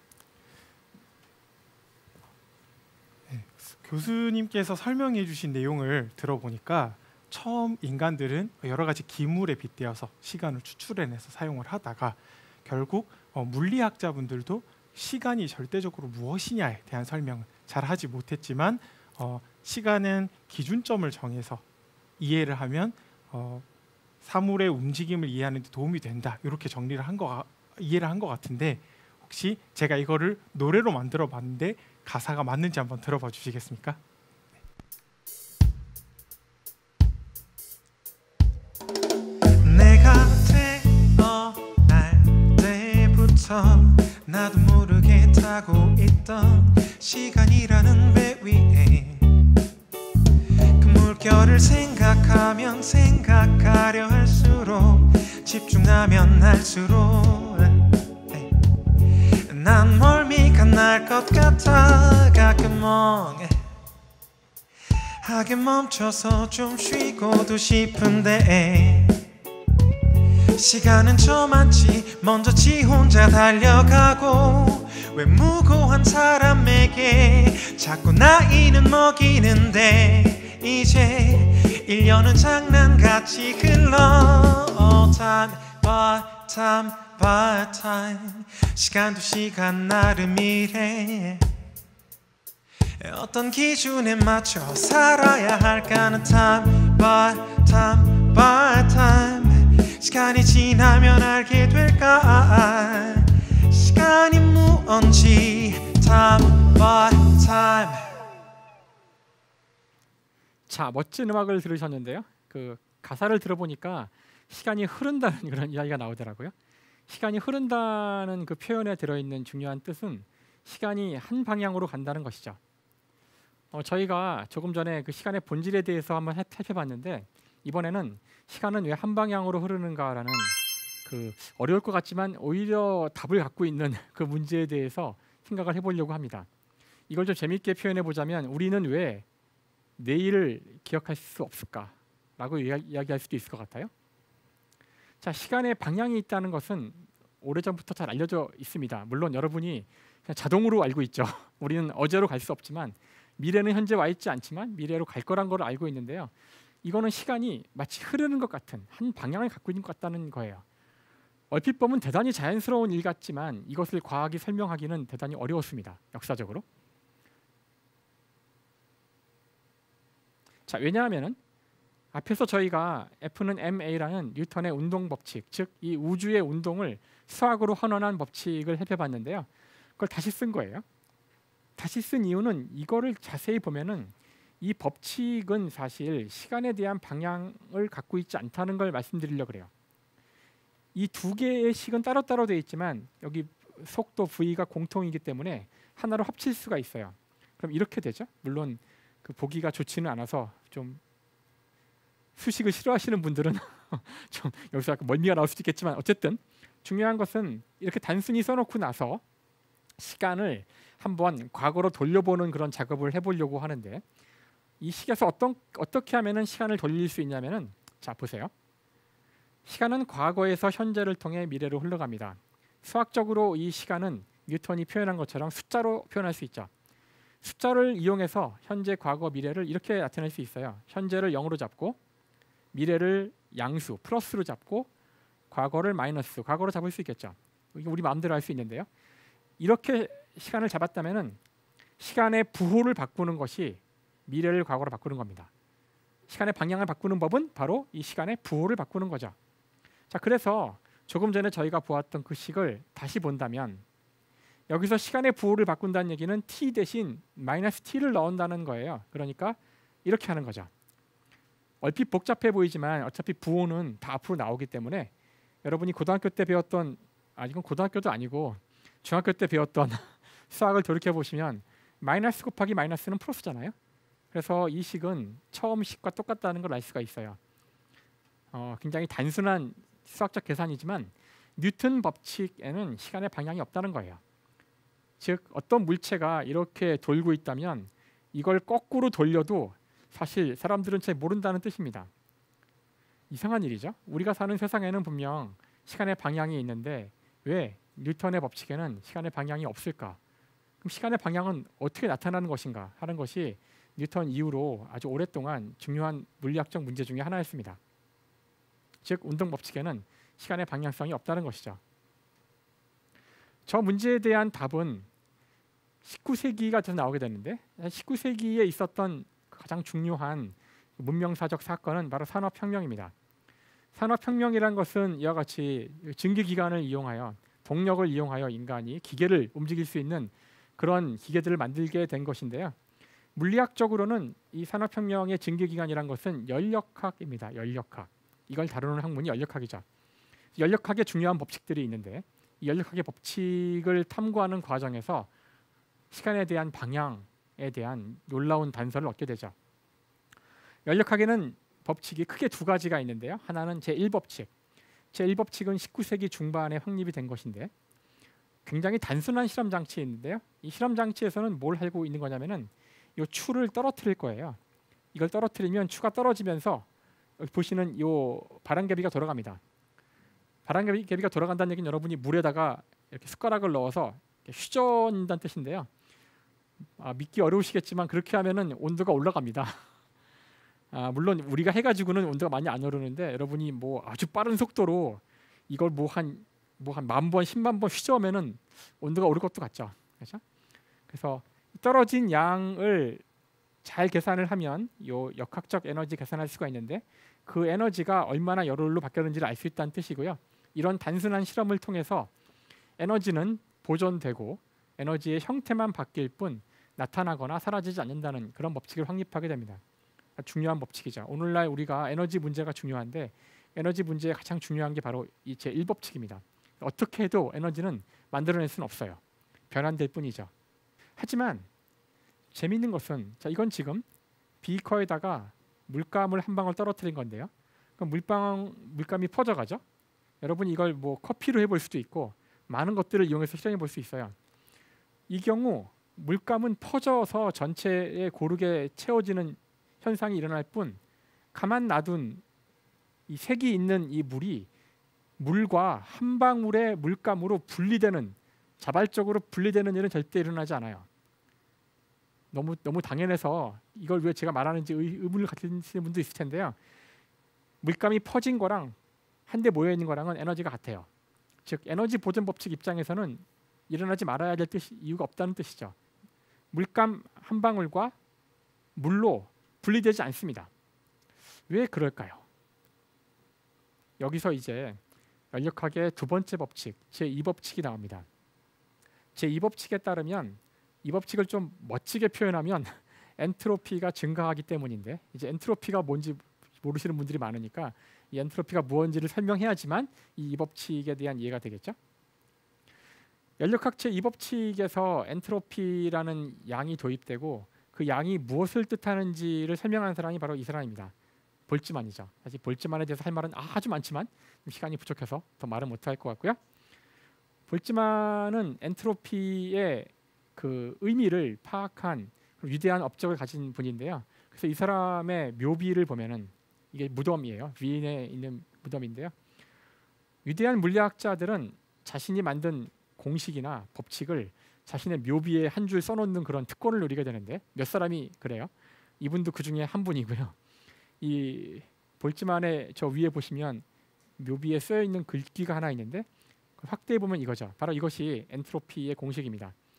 네, 교수님께서 설명해 주신 내용을 들어보니까 처음 인간들은 여러 가지 기물에 빗대어서 시간을 추출해내서 사용을 하다가 결국 어, 물리학자분들도 시간이 절대적으로 무엇이냐에 대한 설명을 잘 하지 못했지만 어, 시간은 기준점을 정해서 이해를 하면 어, 사물의 움직임을 이해하는 데 도움이 된다. 이렇게 정리를 한 거 이해를 한 것 같은데 혹시 제가 이거를 노래로 만들어 봤는데 가사가 맞는지 한번 들어봐 주시겠습니까? 내가 태어날 때부터 나도 모르게 타고 있던 시간이라는 배 위에 그 물결을 생각하면 생각하려 할수록 집중하면 할수록 난 멀미가 날 것 같아 가끔 멍하게 멈춰서 좀 쉬고도 싶은데 시간은 저만치 먼저 지 혼자 달려가고 왜 무고한 사람에게 자꾸 나이는 먹이는데 이제 일 년은 장난같이 흘러 oh, time by time by time 시간도 시간 나름이래 어떤 기준에 맞춰 살아야 할까는 time by time by time 시간이 지나면 알게 될까 시간이 무언지 time by time. 자, 멋진 음악을 들으셨는데요. 그 가사를 들어보니까 시간이 흐른다는 그런 이야기가 나오더라고요. 시간이 흐른다는 그 표현에 들어있는 중요한 뜻은 시간이 한 방향으로 간다는 것이죠. 어, 저희가 조금 전에 그 시간의 본질에 대해서 한번 살펴봤는데 이번에는 시간은 왜 한 방향으로 흐르는가라는 그 어려울 것 같지만 오히려 답을 갖고 있는 그 문제에 대해서 생각을 해보려고 합니다. 이걸 좀 재밌게 표현해 보자면 우리는 왜 내일을 기억할 수 없을까라고 이야기할 수도 있을 것 같아요. 자, 시간의 방향이 있다는 것은 오래전부터 잘 알려져 있습니다. 물론 여러분이 그냥 자동으로 알고 있죠. 우리는 어제로 갈 수 없지만 미래는 현재 와 있지 않지만 미래로 갈 거란 걸 알고 있는데요. 이거는 시간이 마치 흐르는 것 같은 한 방향을 갖고 있는 것 같다는 거예요. 얼핏 보면 대단히 자연스러운 일 같지만 이것을 과학이 설명하기는 대단히 어려웠습니다. 역사적으로. 자, 왜냐하면은 앞에서 저희가 F는 엠에이라는 뉴턴의 운동 법칙, 즉 이 우주의 운동을 수학으로 환원한 법칙을 살펴봤는데요. 그걸 다시 쓴 거예요. 다시 쓴 이유는 이거를 자세히 보면은 이 법칙은 사실 시간에 대한 방향을 갖고 있지 않다는 걸 말씀드리려고 그래요. 이 두 개의 식은 따로따로 되어 있지만 여기 속도 V가 공통이기 때문에 하나로 합칠 수가 있어요. 그럼 이렇게 되죠. 물론 그 보기가 좋지는 않아서 좀 수식을 싫어하시는 분들은 좀 여기서 약간 멀미가 나올 수도 있겠지만 어쨌든 중요한 것은 이렇게 단순히 써놓고 나서 시간을 한번 과거로 돌려보는 그런 작업을 해보려고 하는데 이 식에서 어떤, 어떻게 하면은 시간을 돌릴 수 있냐면은 자 보세요. 시간은 과거에서 현재를 통해 미래로 흘러갑니다. 수학적으로 이 시간은 뉴턴이 표현한 것처럼 숫자로 표현할 수 있죠. 숫자를 이용해서 현재, 과거, 미래를 이렇게 나타낼 수 있어요. 현재를 영으로 잡고 미래를 양수, 플러스로 잡고 과거를 마이너스, 과거로 잡을 수 있겠죠. 이게 우리 마음대로 할 수 있는데요. 이렇게 시간을 잡았다면은 시간의 부호를 바꾸는 것이 미래를 과거로 바꾸는 겁니다. 시간의 방향을 바꾸는 법은 바로 이 시간의 부호를 바꾸는 거죠. 자, 그래서 조금 전에 저희가 보았던 그 식을 다시 본다면 여기서 시간의 부호를 바꾼다는 얘기는 t 대신 마이너스 t를 넣는다는 거예요. 그러니까 이렇게 하는 거죠. 얼핏 복잡해 보이지만 어차피 부호는 다 앞으로 나오기 때문에 여러분이 고등학교 때 배웠던, 아 이건 고등학교도 아니고 중학교 때 배웠던 수학을 돌이켜 보시면 마이너스 곱하기 마이너스는 플러스잖아요. 그래서 이 식은 처음 식과 똑같다는 걸 알 수가 있어요. 어, 굉장히 단순한 수학적 계산이지만 뉴턴 법칙에는 시간의 방향이 없다는 거예요. 즉 어떤 물체가 이렇게 돌고 있다면 이걸 거꾸로 돌려도 사실 사람들은 잘 모른다는 뜻입니다. 이상한 일이죠. 우리가 사는 세상에는 분명 시간의 방향이 있는데 왜 뉴턴의 법칙에는 시간의 방향이 없을까? 그럼 시간의 방향은 어떻게 나타나는 것인가 하는 것이 뉴턴 이후로 아주 오랫동안 중요한 물리학적 문제 중에 하나였습니다. 즉 운동 법칙에는 시간의 방향성이 없다는 것이죠. 저 문제에 대한 답은 십구 세기가 돼서 나오게 되는데 십구 세기에 있었던 가장 중요한 문명사적 사건은 바로 산업혁명입니다. 산업혁명이란 것은 이와 같이 증기기관을 이용하여 동력을 이용하여 인간이 기계를 움직일 수 있는 그런 기계들을 만들게 된 것인데요. 물리학적으로는 이 산업혁명의 증기기관이란 것은 연력학입니다. 연력학. 이걸 다루는 학문이 연력학이죠. 연력학에 중요한 법칙들이 있는데 이 연력학의 법칙을 탐구하는 과정에서 시간에 대한 방향에 대한 놀라운 단서를 얻게 되죠. 연력학에는 법칙이 크게 두 가지가 있는데요. 하나는 제일 법칙. 제일 법칙은 십구 세기 중반에 확립이 된 것인데 굉장히 단순한 실험 장치인데요. 이 실험 장치에서는 뭘 하고 있는 거냐면은 이 추를 떨어뜨릴 거예요. 이걸 떨어뜨리면 추가 떨어지면서 여기 보시는 이 바람개비가 돌아갑니다. 바람개비가 돌아간다는 얘기는 여러분이 물에다가 이렇게 숟가락을 넣어서 휘저는다는 뜻인데요. 아, 믿기 어려우시겠지만 그렇게 하면은 온도가 올라갑니다. 아, 물론 우리가 해가지고는 온도가 많이 안 오르는데 여러분이 뭐 아주 빠른 속도로 이걸 뭐 한 뭐 한 만 번, 십만 번 휘저으면은 온도가 오를 것도 같죠. 그렇죠? 그래서 떨어진 양을 잘 계산을 하면 요 역학적 에너지 계산할 수가 있는데 그 에너지가 얼마나 열흘로 바뀌었는지를 알 수 있다는 뜻이고요. 이런 단순한 실험을 통해서 에너지는 보존되고 에너지의 형태만 바뀔 뿐 나타나거나 사라지지 않는다는 그런 법칙을 확립하게 됩니다. 중요한 법칙이죠. 오늘날 우리가 에너지 문제가 중요한데 에너지 문제의 가장 중요한 게 바로 이 제일 법칙입니다. 어떻게 해도 에너지는 만들어낼 수는 없어요. 변환될 뿐이죠. 하지만 재미있는 것은 자 이건 지금 비커에다가 물감을 한 방울 떨어뜨린 건데요. 그럼 물방 물감이 퍼져가죠. 여러분이 이걸 뭐 커피로 해볼 수도 있고 많은 것들을 이용해서 실험해 볼 수 있어요. 이 경우 물감은 퍼져서 전체에 고르게 채워지는 현상이 일어날 뿐 가만 놔둔 이 색이 있는 이 물이 물과 한 방울의 물감으로 분리되는 자발적으로 분리되는 일은 절대 일어나지 않아요. 너무 너무 당연해서 이걸 왜 제가 말하는지 의, 의문을 가지시는 분도 있을 텐데요. 물감이 퍼진 거랑 한데 모여 있는 거랑은 에너지가 같아요. 즉 에너지 보존 법칙 입장에서는 일어나지 말아야 될 뜻이 이유가 없다는 뜻이죠. 물감 한 방울과 물로 분리되지 않습니다. 왜 그럴까요? 여기서 이제 연력학의 두 번째 법칙, 제이 법칙이 나옵니다. 제이 법칙에 따르면 이 법칙을 좀 멋지게 표현하면 엔트로피가 증가하기 때문인데 이제 엔트로피가 뭔지 모르시는 분들이 많으니까 이 엔트로피가 무엇인지를 설명해야지만 이 법칙에 대한 이해가 되겠죠. 연력학 제이 법칙에서 엔트로피라는 양이 도입되고 그 양이 무엇을 뜻하는지를 설명하는 사람이 바로 이 사람입니다. 볼츠만이죠. 사실 볼츠만에 대해서 할 말은 아주 많지만 시간이 부족해서 더 말은 못할 것 같고요. 볼츠만은 엔트로피의 그 의미를 파악한 위대한 업적을 가진 분인데요. 그래서 이 사람의 묘비를 보면은 이게 무덤이에요. 위인에 있는 무덤인데요. 위대한 물리학자들은 자신이 만든 공식이나 법칙을 자신의 묘비에 한 줄 써놓는 그런 특권을 누리게 되는데 몇 사람이 그래요. 이분도 그 중에 한 분이고요. 이 볼츠만의 저 위에 보시면 묘비에 쓰여 있는 글귀가 하나 있는데 확대해 보면 이거죠. 바로 이것이 엔트로피의 공식입니다.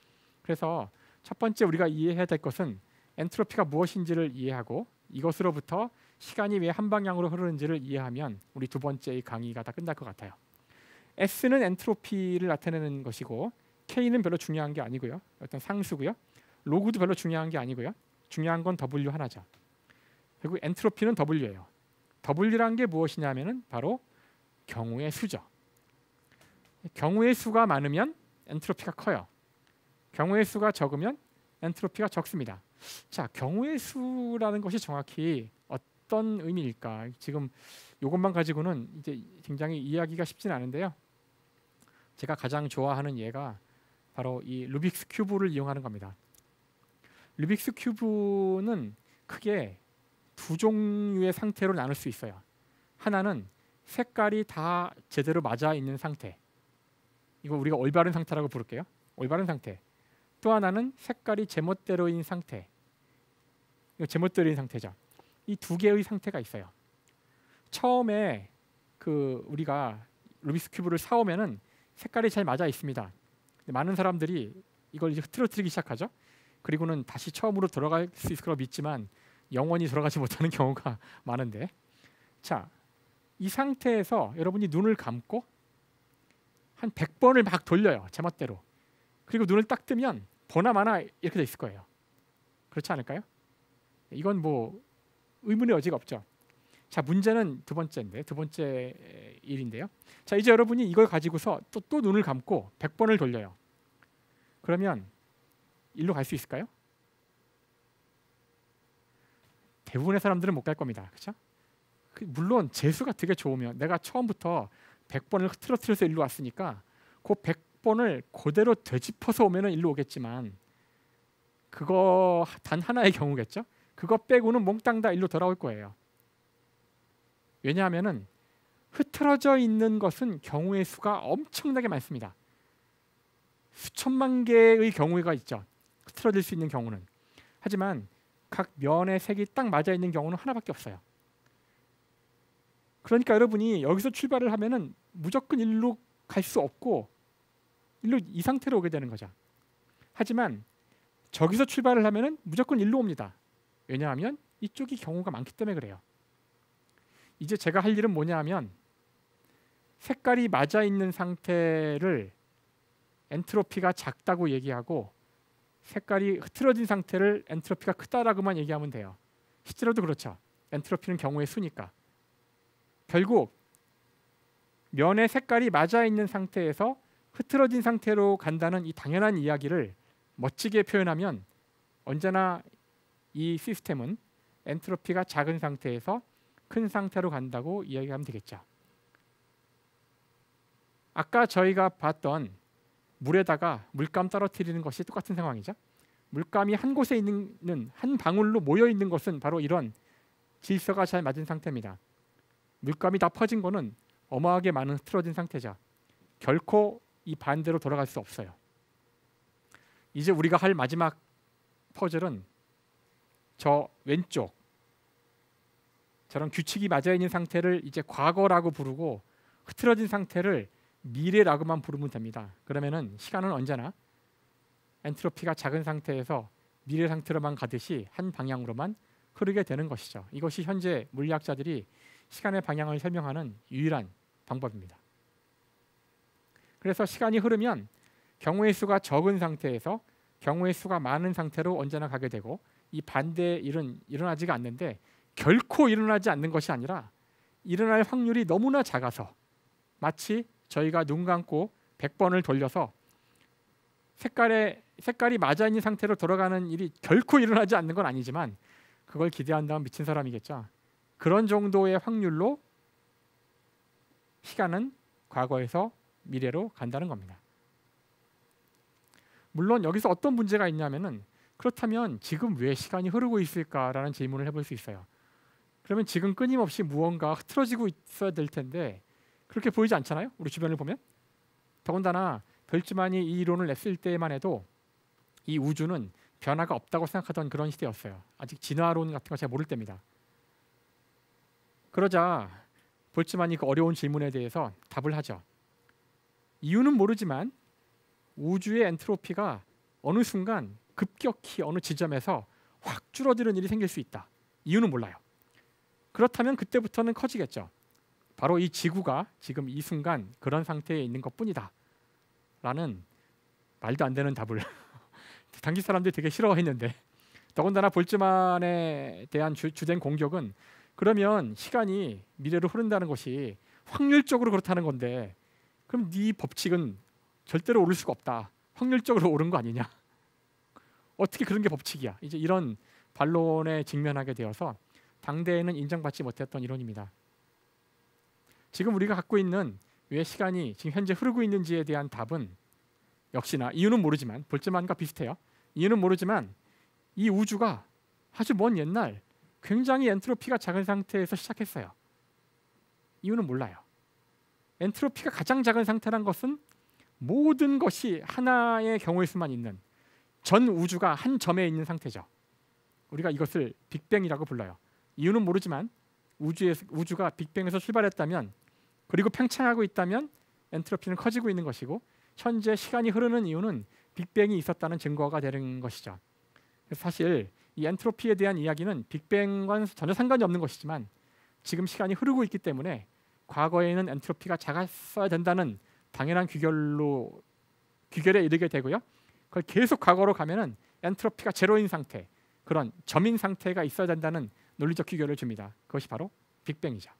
그래서 첫 번째 우리가 이해해야 될 것은 엔트로피가 무엇인지를 이해하고 이것으로부터 시간이 왜 한 방향으로 흐르는지를 이해하면 우리 두 번째 이 강의가 다 끝날 것 같아요. S는 엔트로피를 나타내는 것이고 K는 별로 중요한 게 아니고요. 어떤 상수고요. 로그도 별로 중요한 게 아니고요. 중요한 건 W 하나죠. 그리고 엔트로피는 W예요. W라는 게 무엇이냐면은 바로 경우의 수죠. 경우의 수가 많으면 엔트로피가 커요. 경우의 수가 적으면 엔트로피가 적습니다. 자, 경우의 수라는 것이 정확히 어떤 의미일까? 지금 이것만 가지고는 이제 굉장히 이해하기가 쉽진 않은데요. 제가 가장 좋아하는 예가 바로 이 루빅스 큐브를 이용하는 겁니다. 루빅스 큐브는 크게 두 종류의 상태로 나눌 수 있어요. 하나는 색깔이 다 제대로 맞아 있는 상태. 이거 우리가 올바른 상태라고 부를게요. 올바른 상태. 또 하나는 색깔이 제멋대로인 상태. 이거 제멋대로인 상태죠. 이 두 개의 상태가 있어요. 처음에 그 우리가 루빅스 큐브를 사오면은 색깔이 잘 맞아 있습니다. 많은 사람들이 이걸 이제 흐트러뜨리기 시작하죠. 그리고는 다시 처음으로 돌아갈 수 있을 거라고 믿지만 영원히 돌아가지 못하는 경우가 많은데, 자, 이 상태에서 여러분이 눈을 감고 한 백 번을 막 돌려요. 제멋대로. 그리고 눈을 딱 뜨면 보나마나 이렇게 돼 있을 거예요. 그렇지 않을까요? 이건 뭐 의문의 여지가 없죠. 자, 문제는 두 번째인데, 두 번째 일인데요. 자, 이제 여러분이 이걸 가지고서 또, 또 눈을 감고 백 번을 돌려요. 그러면 일로 갈 수 있을까요? 대부분의 사람들은 못 갈 겁니다. 그렇죠? 물론 재수가 되게 좋으면, 내가 처음부터 백 번을 흐트러뜨려서 일로 왔으니까 그 백 번을 그대로 되짚어서 오면은 일로 오겠지만, 그거 단 하나의 경우겠죠? 그거 빼고는 몽땅 다 일로 돌아올 거예요. 왜냐하면은 흐트러져 있는 것은 경우의 수가 엄청나게 많습니다. 수천만 개의 경우가 있죠. 흐트러질 수 있는 경우는. 하지만 각 면의 색이 딱 맞아 있는 경우는 하나밖에 없어요. 그러니까 여러분이 여기서 출발을 하면은 무조건 일로 갈 수 없고 일로 이 상태로 오게 되는 거죠. 하지만 저기서 출발을 하면은 무조건 일로 옵니다. 왜냐하면 이쪽이 경우가 많기 때문에 그래요. 이제 제가 할 일은 뭐냐 하면 색깔이 맞아 있는 상태를 엔트로피가 작다고 얘기하고 색깔이 흐트러진 상태를 엔트로피가 크다라고만 얘기하면 돼요. 실제로도 그렇죠. 엔트로피는 경우의 수니까. 결국 면의 색깔이 맞아 있는 상태에서 흐트러진 상태로 간다는 이 당연한 이야기를 멋지게 표현하면 언제나 이 시스템은 엔트로피가 작은 상태에서 큰 상태로 간다고 이야기하면 되겠죠. 아까 저희가 봤던 물에다가 물감 떨어뜨리는 것이 똑같은 상황이죠. 물감이 한 곳에 있는 한 방울로 모여 있는 것은 바로 이런 질서가 잘 맞은 상태입니다. 물감이 다 퍼진 거는 어마하게 많은 흐트러진 상태죠. 결코 이 반대로 돌아갈 수 없어요. 이제 우리가 할 마지막 퍼즐은 저 왼쪽 저런 규칙이 맞아 있는 상태를 이제 과거라고 부르고 흐트러진 상태를 미래라고만 부르면 됩니다. 그러면은 시간은 언제나 엔트로피가 작은 상태에서 미래 상태로만 가듯이 한 방향으로만 흐르게 되는 것이죠. 이것이 현재 물리학자들이 시간의 방향을 설명하는 유일한 방법입니다. 그래서 시간이 흐르면 경우의 수가 적은 상태에서 경우의 수가 많은 상태로 언제나 가게 되고, 이 반대의 일은 일어나지가 않는데 결코 일어나지 않는 것이 아니라 일어날 확률이 너무나 작아서 마치 저희가 눈 감고 백 번을 돌려서 색깔에, 색깔이 맞아 있는 상태로 돌아가는 일이 결코 일어나지 않는 건 아니지만 그걸 기대한다면 미친 사람이겠죠. 그런 정도의 확률로 시간은 과거에서 미래로 간다는 겁니다. 물론 여기서 어떤 문제가 있냐면은, 그렇다면 지금 왜 시간이 흐르고 있을까라는 질문을 해볼 수 있어요. 그러면 지금 끊임없이 무언가 흐트러지고 있어야 될 텐데 그렇게 보이지 않잖아요? 우리 주변을 보면. 더군다나 덜츠만이 이 이론을 냈을 때만 해도 이 우주는 변화가 없다고 생각하던 그런 시대였어요. 아직 진화론 같은 거 잘 모를 때입니다. 그러자 볼츠만이 그 어려운 질문에 대해서 답을 하죠. 이유는 모르지만 우주의 엔트로피가 어느 순간 급격히 어느 지점에서 확 줄어드는 일이 생길 수 있다. 이유는 몰라요. 그렇다면 그때부터는 커지겠죠. 바로 이 지구가 지금 이 순간 그런 상태에 있는 것뿐이다 라는 말도 안 되는 답을 당시 사람들이 되게 싫어했는데, 더군다나 볼츠만에 대한 주, 주된 공격은 그러면 시간이 미래로 흐른다는 것이 확률적으로 그렇다는 건데 그럼 네 법칙은 절대로 오를 수가 없다. 확률적으로 옳은 거 아니냐. 어떻게 그런 게 법칙이야. 이제 이런 반론에 직면하게 되어서 당대에는 인정받지 못했던 이론입니다. 지금 우리가 갖고 있는 왜 시간이 지금 현재 흐르고 있는지에 대한 답은 역시나 이유는 모르지만, 볼츠만과 비슷해요. 이유는 모르지만 이 우주가 아주 먼 옛날 굉장히 엔트로피가 작은 상태에서 시작했어요. 이유는 몰라요. 엔트로피가 가장 작은 상태란 것은 모든 것이 하나의 경우일 수만 있는, 전 우주가 한 점에 있는 상태죠. 우리가 이것을 빅뱅이라고 불러요. 이유는 모르지만 우주에, 우주가 빅뱅에서 출발했다면, 그리고 팽창하고 있다면 엔트로피는 커지고 있는 것이고, 현재 시간이 흐르는 이유는 빅뱅이 있었다는 증거가 되는 것이죠. 사실 이 엔트로피에 대한 이야기는 빅뱅과는 전혀 상관이 없는 것이지만 지금 시간이 흐르고 있기 때문에 과거에는 엔트로피가 작았어야 된다는 당연한 규결로 규결에 이르게 되고요. 그걸 계속 과거로 가면은 엔트로피가 제로인 상태, 그런 점인 상태가 있어야 된다는 논리적 규결을 줍니다. 그것이 바로 빅뱅이죠.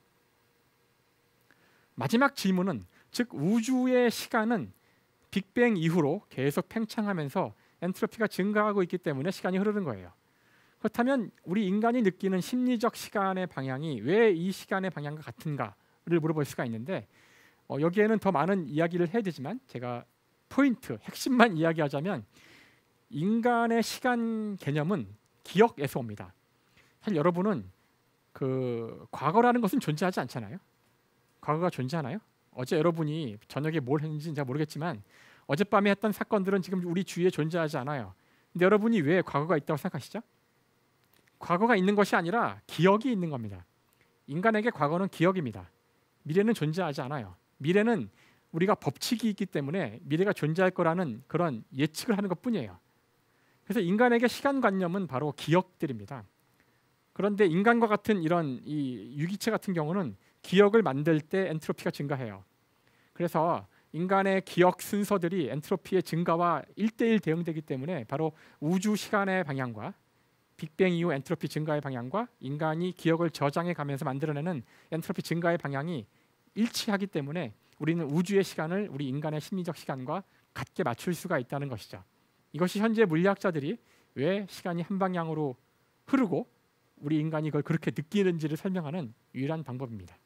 마지막 질문은, 즉 우주의 시간은 빅뱅 이후로 계속 팽창하면서 엔트로피가 증가하고 있기 때문에 시간이 흐르는 거예요. 그렇다면 우리 인간이 느끼는 심리적 시간의 방향이 왜 이 시간의 방향과 같은가를 물어볼 수가 있는데, 어, 여기에는 더 많은 이야기를 해야 되지만 제가 포인트, 핵심만 이야기하자면 인간의 시간 개념은 기억에서 옵니다. 사실 여러분은 그 과거라는 것은 존재하지 않잖아요. 과거가 존재하나요? 어제 여러분이 저녁에 뭘 했는지는 잘 모르겠지만 어젯밤에 했던 사건들은 지금 우리 주위에 존재하지 않아요. 근데 여러분이 왜 과거가 있다고 생각하시죠? 과거가 있는 것이 아니라 기억이 있는 겁니다. 인간에게 과거는 기억입니다. 미래는 존재하지 않아요. 미래는 우리가 법칙이 있기 때문에 미래가 존재할 거라는 그런 예측을 하는 것뿐이에요. 그래서 인간에게 시간관념은 바로 기억들입니다. 그런데 인간과 같은 이런 이 유기체 같은 경우는 기억을 만들 때 엔트로피가 증가해요. 그래서 인간의 기억 순서들이 엔트로피의 증가와 일대일 대응되기 때문에 바로 우주 시간의 방향과 빅뱅 이후 엔트로피 증가의 방향과 인간이 기억을 저장해 가면서 만들어내는 엔트로피 증가의 방향이 일치하기 때문에 우리는 우주의 시간을 우리 인간의 심리적 시간과 같게 맞출 수가 있다는 것이죠. 이것이 현재 물리학자들이 왜 시간이 한 방향으로 흐르고 우리 인간이 그걸 그렇게 느끼는지를 설명하는 유일한 방법입니다.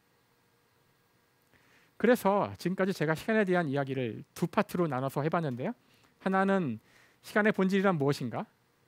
그래서 지금까지 제가 시간에 대한 이야기를 두 파트로 나눠서 해봤는데요. 하나는 시간의 본질이란 무엇인가?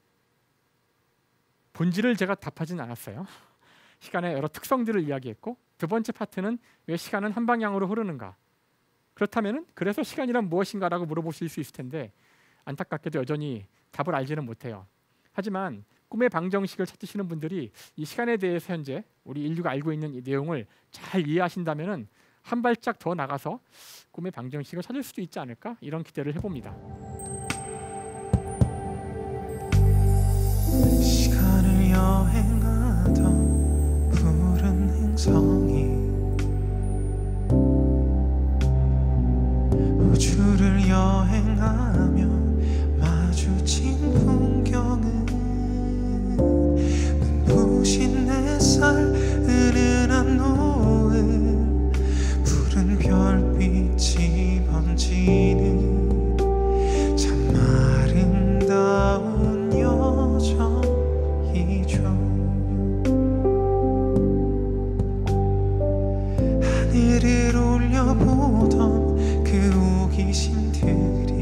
본질을 제가 답하진 않았어요. 시간의 여러 특성들을 이야기했고, 두 번째 파트는 왜 시간은 한 방향으로 흐르는가? 그렇다면은 그래서 시간이란 무엇인가라고 물어보실 수 있을 텐데 안타깝게도 여전히 답을 알지는 못해요. 하지만 꿈의 방정식을 찾으시는 분들이 이 시간에 대해서 현재 우리 인류가 알고 있는 이 내용을 잘 이해하신다면은 한 발짝 더 나가서 꿈의 방정식을 찾을 수도 있지 않을까? 이런 기대를 해봅니다. 시간을 여행하던 푸른 행성이 우주를 여행하며 마주친 풍경은 눈부신 햇살 은은한 노을 푸른 별빛이 번지는 참 아름다운 여정이죠. 하늘을 올려보던 그 호기심들이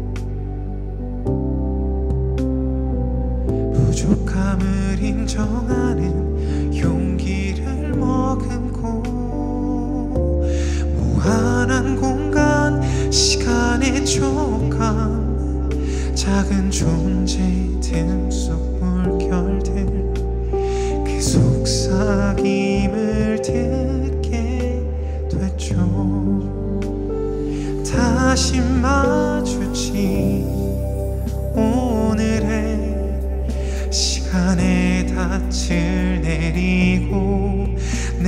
부족함을 인정하는 용기를 머금고 무한한 공간, 시간의 촉감, 작은 존재의 틈 속 물결들 그 속삭임을 듣게 됐죠. 다시 마주친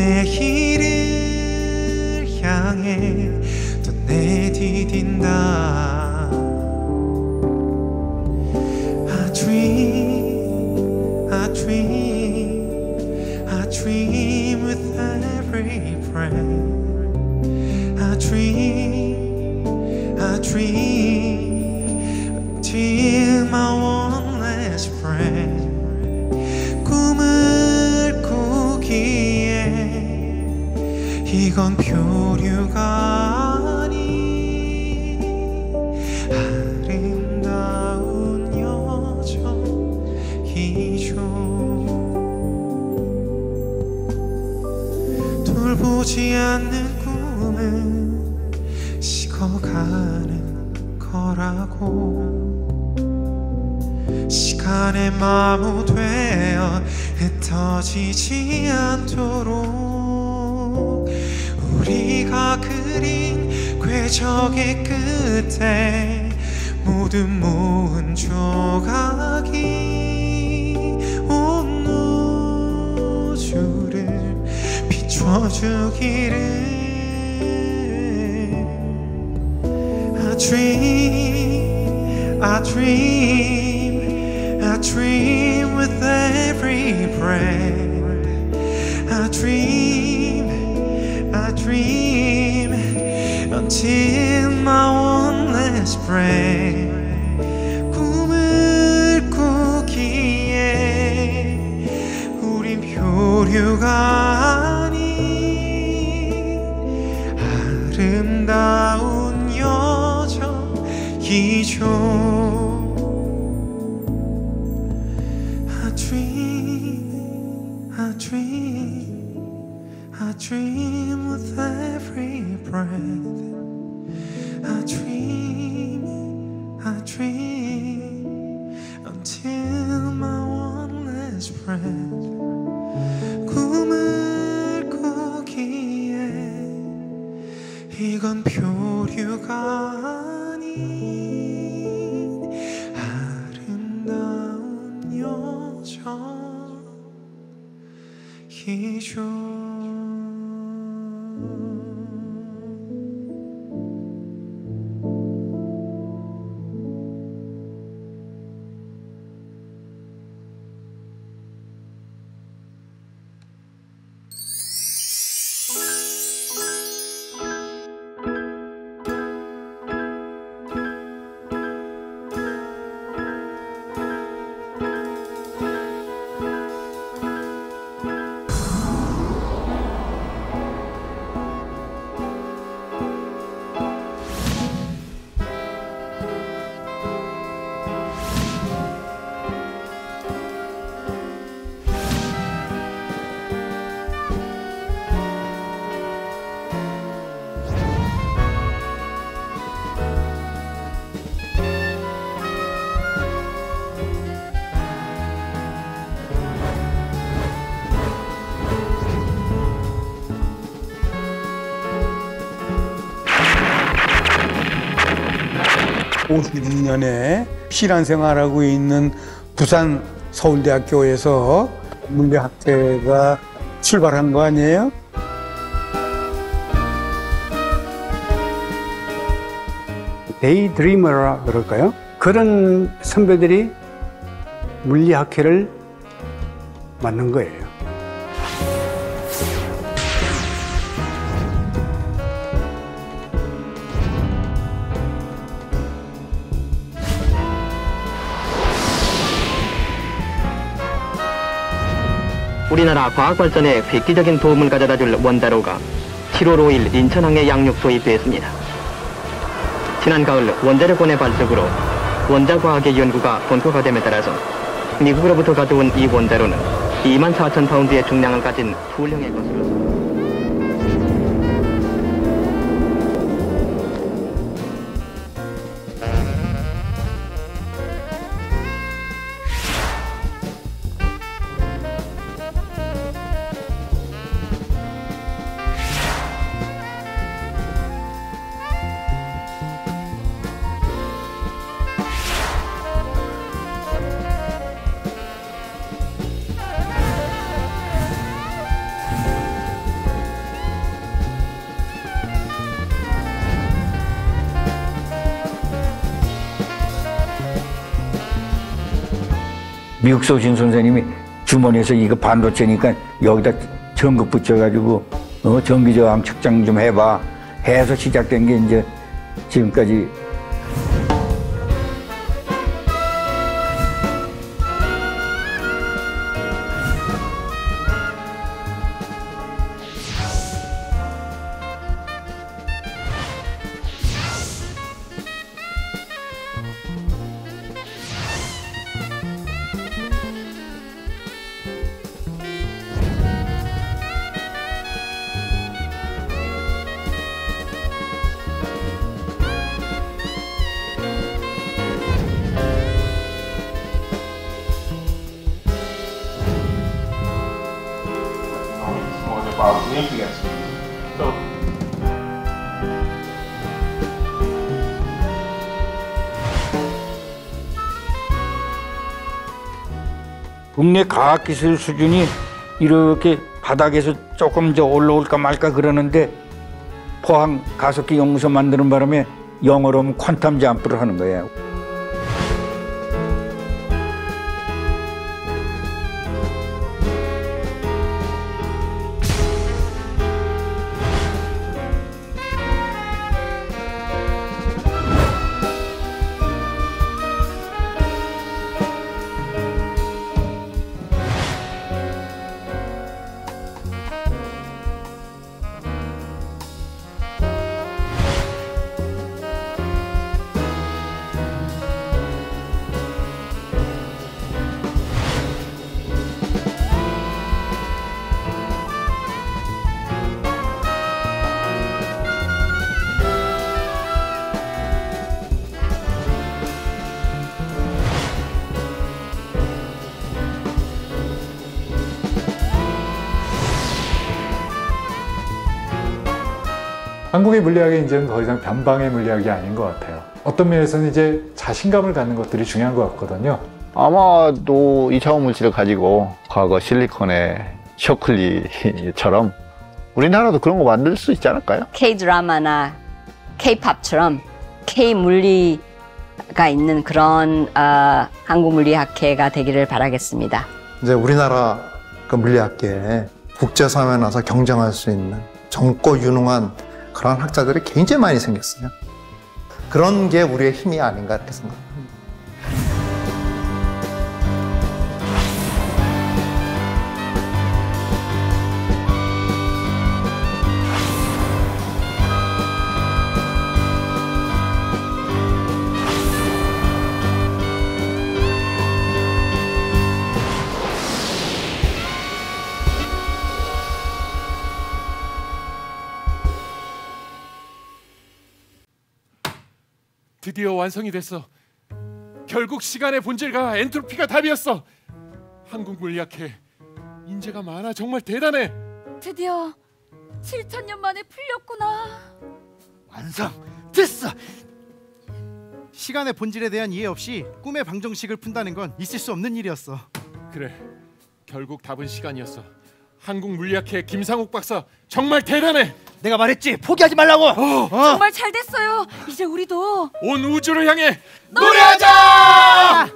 내일을 향해 또 내디딘다. I dream, I dream, I dream with every breath. I dream, I dream until my one last breath. 꿈을 꾸기에 이건 표류가 아닌 아름다운 여정이죠. 돌보지 않는 꿈은 식어가는 거라고. 시간에 마모되어 흩어지지 않도록 우리가 그린 궤적의 끝에 모든 모은 조각이 온 우주를 비춰주기를. I dream, I dream, I dream with every breath. I dream, I dream until my one last breath. 꿈을 꾸기에 우린 표류가 아닌 아름다운 여정이죠. I dream, I dream with every breath. I dream, I dream until my one last breath. 꿈을 꾸기에 이건 표류가 아닌 아름다운 여정이죠. 오십이 년에 실한 생활하고 있는 부산 서울대학교에서 물리학회가 출발한 거 아니에요? 데이드리머라 그럴까요? 그런 선배들이 물리학회를 만든 거예요. 우리나라 과학 발전에 획기적인 도움을 가져다줄 원자로가 칠월 오일 인천항에 양육 도입되었습니다. 지난 가을 원자력원의 발족으로 원자과학의 연구가 본격화됨에 따라서 미국으로부터 가져온 이 원자로는 이만 사천 파운드의 중량을 가진 투울형의 것으로 미국 쏘신 선생님이 주머니에서 이거 반도체니까 여기다 전극 붙여가지고 어, 전기저항 측정 좀 해봐 해서 시작된 게 이제 지금까지. 국내 과학기술 수준이 이렇게 바닥에서 조금 더 올라올까 말까 그러는데 포항 가속기 연구소 만드는 바람에 영어로 하면 퀀텀 점프를 하는 거예요. 한국의 물리학이 이제는 더 이상 변방의 물리학이 아닌 것 같아요. 어떤 면에서는 이제 자신감을 갖는 것들이 중요한 것 같거든요. 아마도 이차원 물질을 가지고 과거 실리콘의 셔클리처럼 우리나라도 그런 거 만들 수 있지 않을까요? K-드라마나 K-팝처럼 K-물리가 있는 그런 어, 한국물리학회가 되기를 바라겠습니다. 이제 우리나라 그 물리학계에 국제사회에 나서 경쟁할 수 있는 젊고 유능한 그런 학자들이 굉장히 많이 생겼어요. 그런 게 우리의 힘이 아닌가 이렇게 생각합니다. 드디어 완성이 됐어. 결국 시간의 본질과 엔트로피가 답이었어. 한국물리학회 인재가 많아. 정말 대단해. 드디어 칠천 년 만에 풀렸구나. 완성! 됐어! 시간의 본질에 대한 이해 없이 꿈의 방정식을 푼다는 건 있을 수 없는 일이었어. 그래, 결국 답은 시간이었어. 한국물리학회 김상욱 박사 정말 대단해. 내가 말했지, 포기하지 말라고. 어. 어. 정말 잘 됐어요. 이제 우리도 온 우주를 향해 노래하자.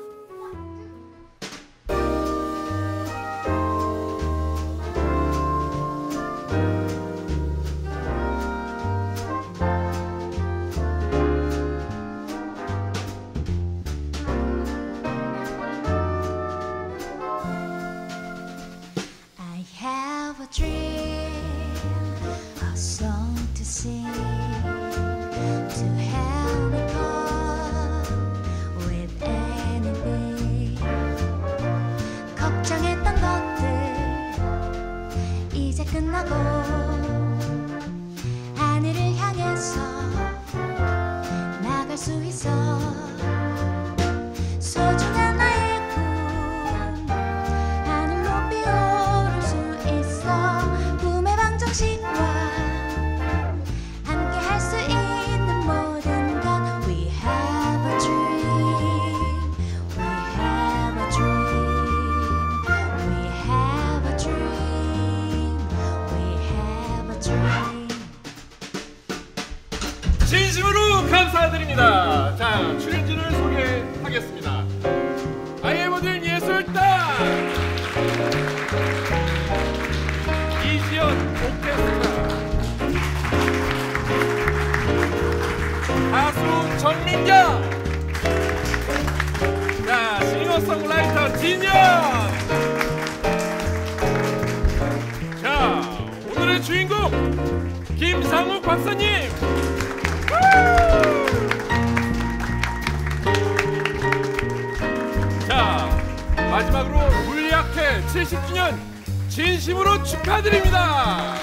I have a dream, a song to sing, to have a part with anything. 걱정했던 것들 이제 끝나고 하늘을 향해서 나갈 수 있어. 소중한 나의 꿈 하늘 높이 오를 수 있어. 꿈의 방정식과 함께 할 수 있는 모든 것. We have a dream, we have a dream, we have a dream, we have a dream. 진심으로 감사드립니다. 자, 출연진을 소개하겠습니다. 아이의 모든 예술단 오늘의 주인공 김상욱 박사님. 자, 마지막으로 물리학회 칠십 주년 진심으로 축하드립니다.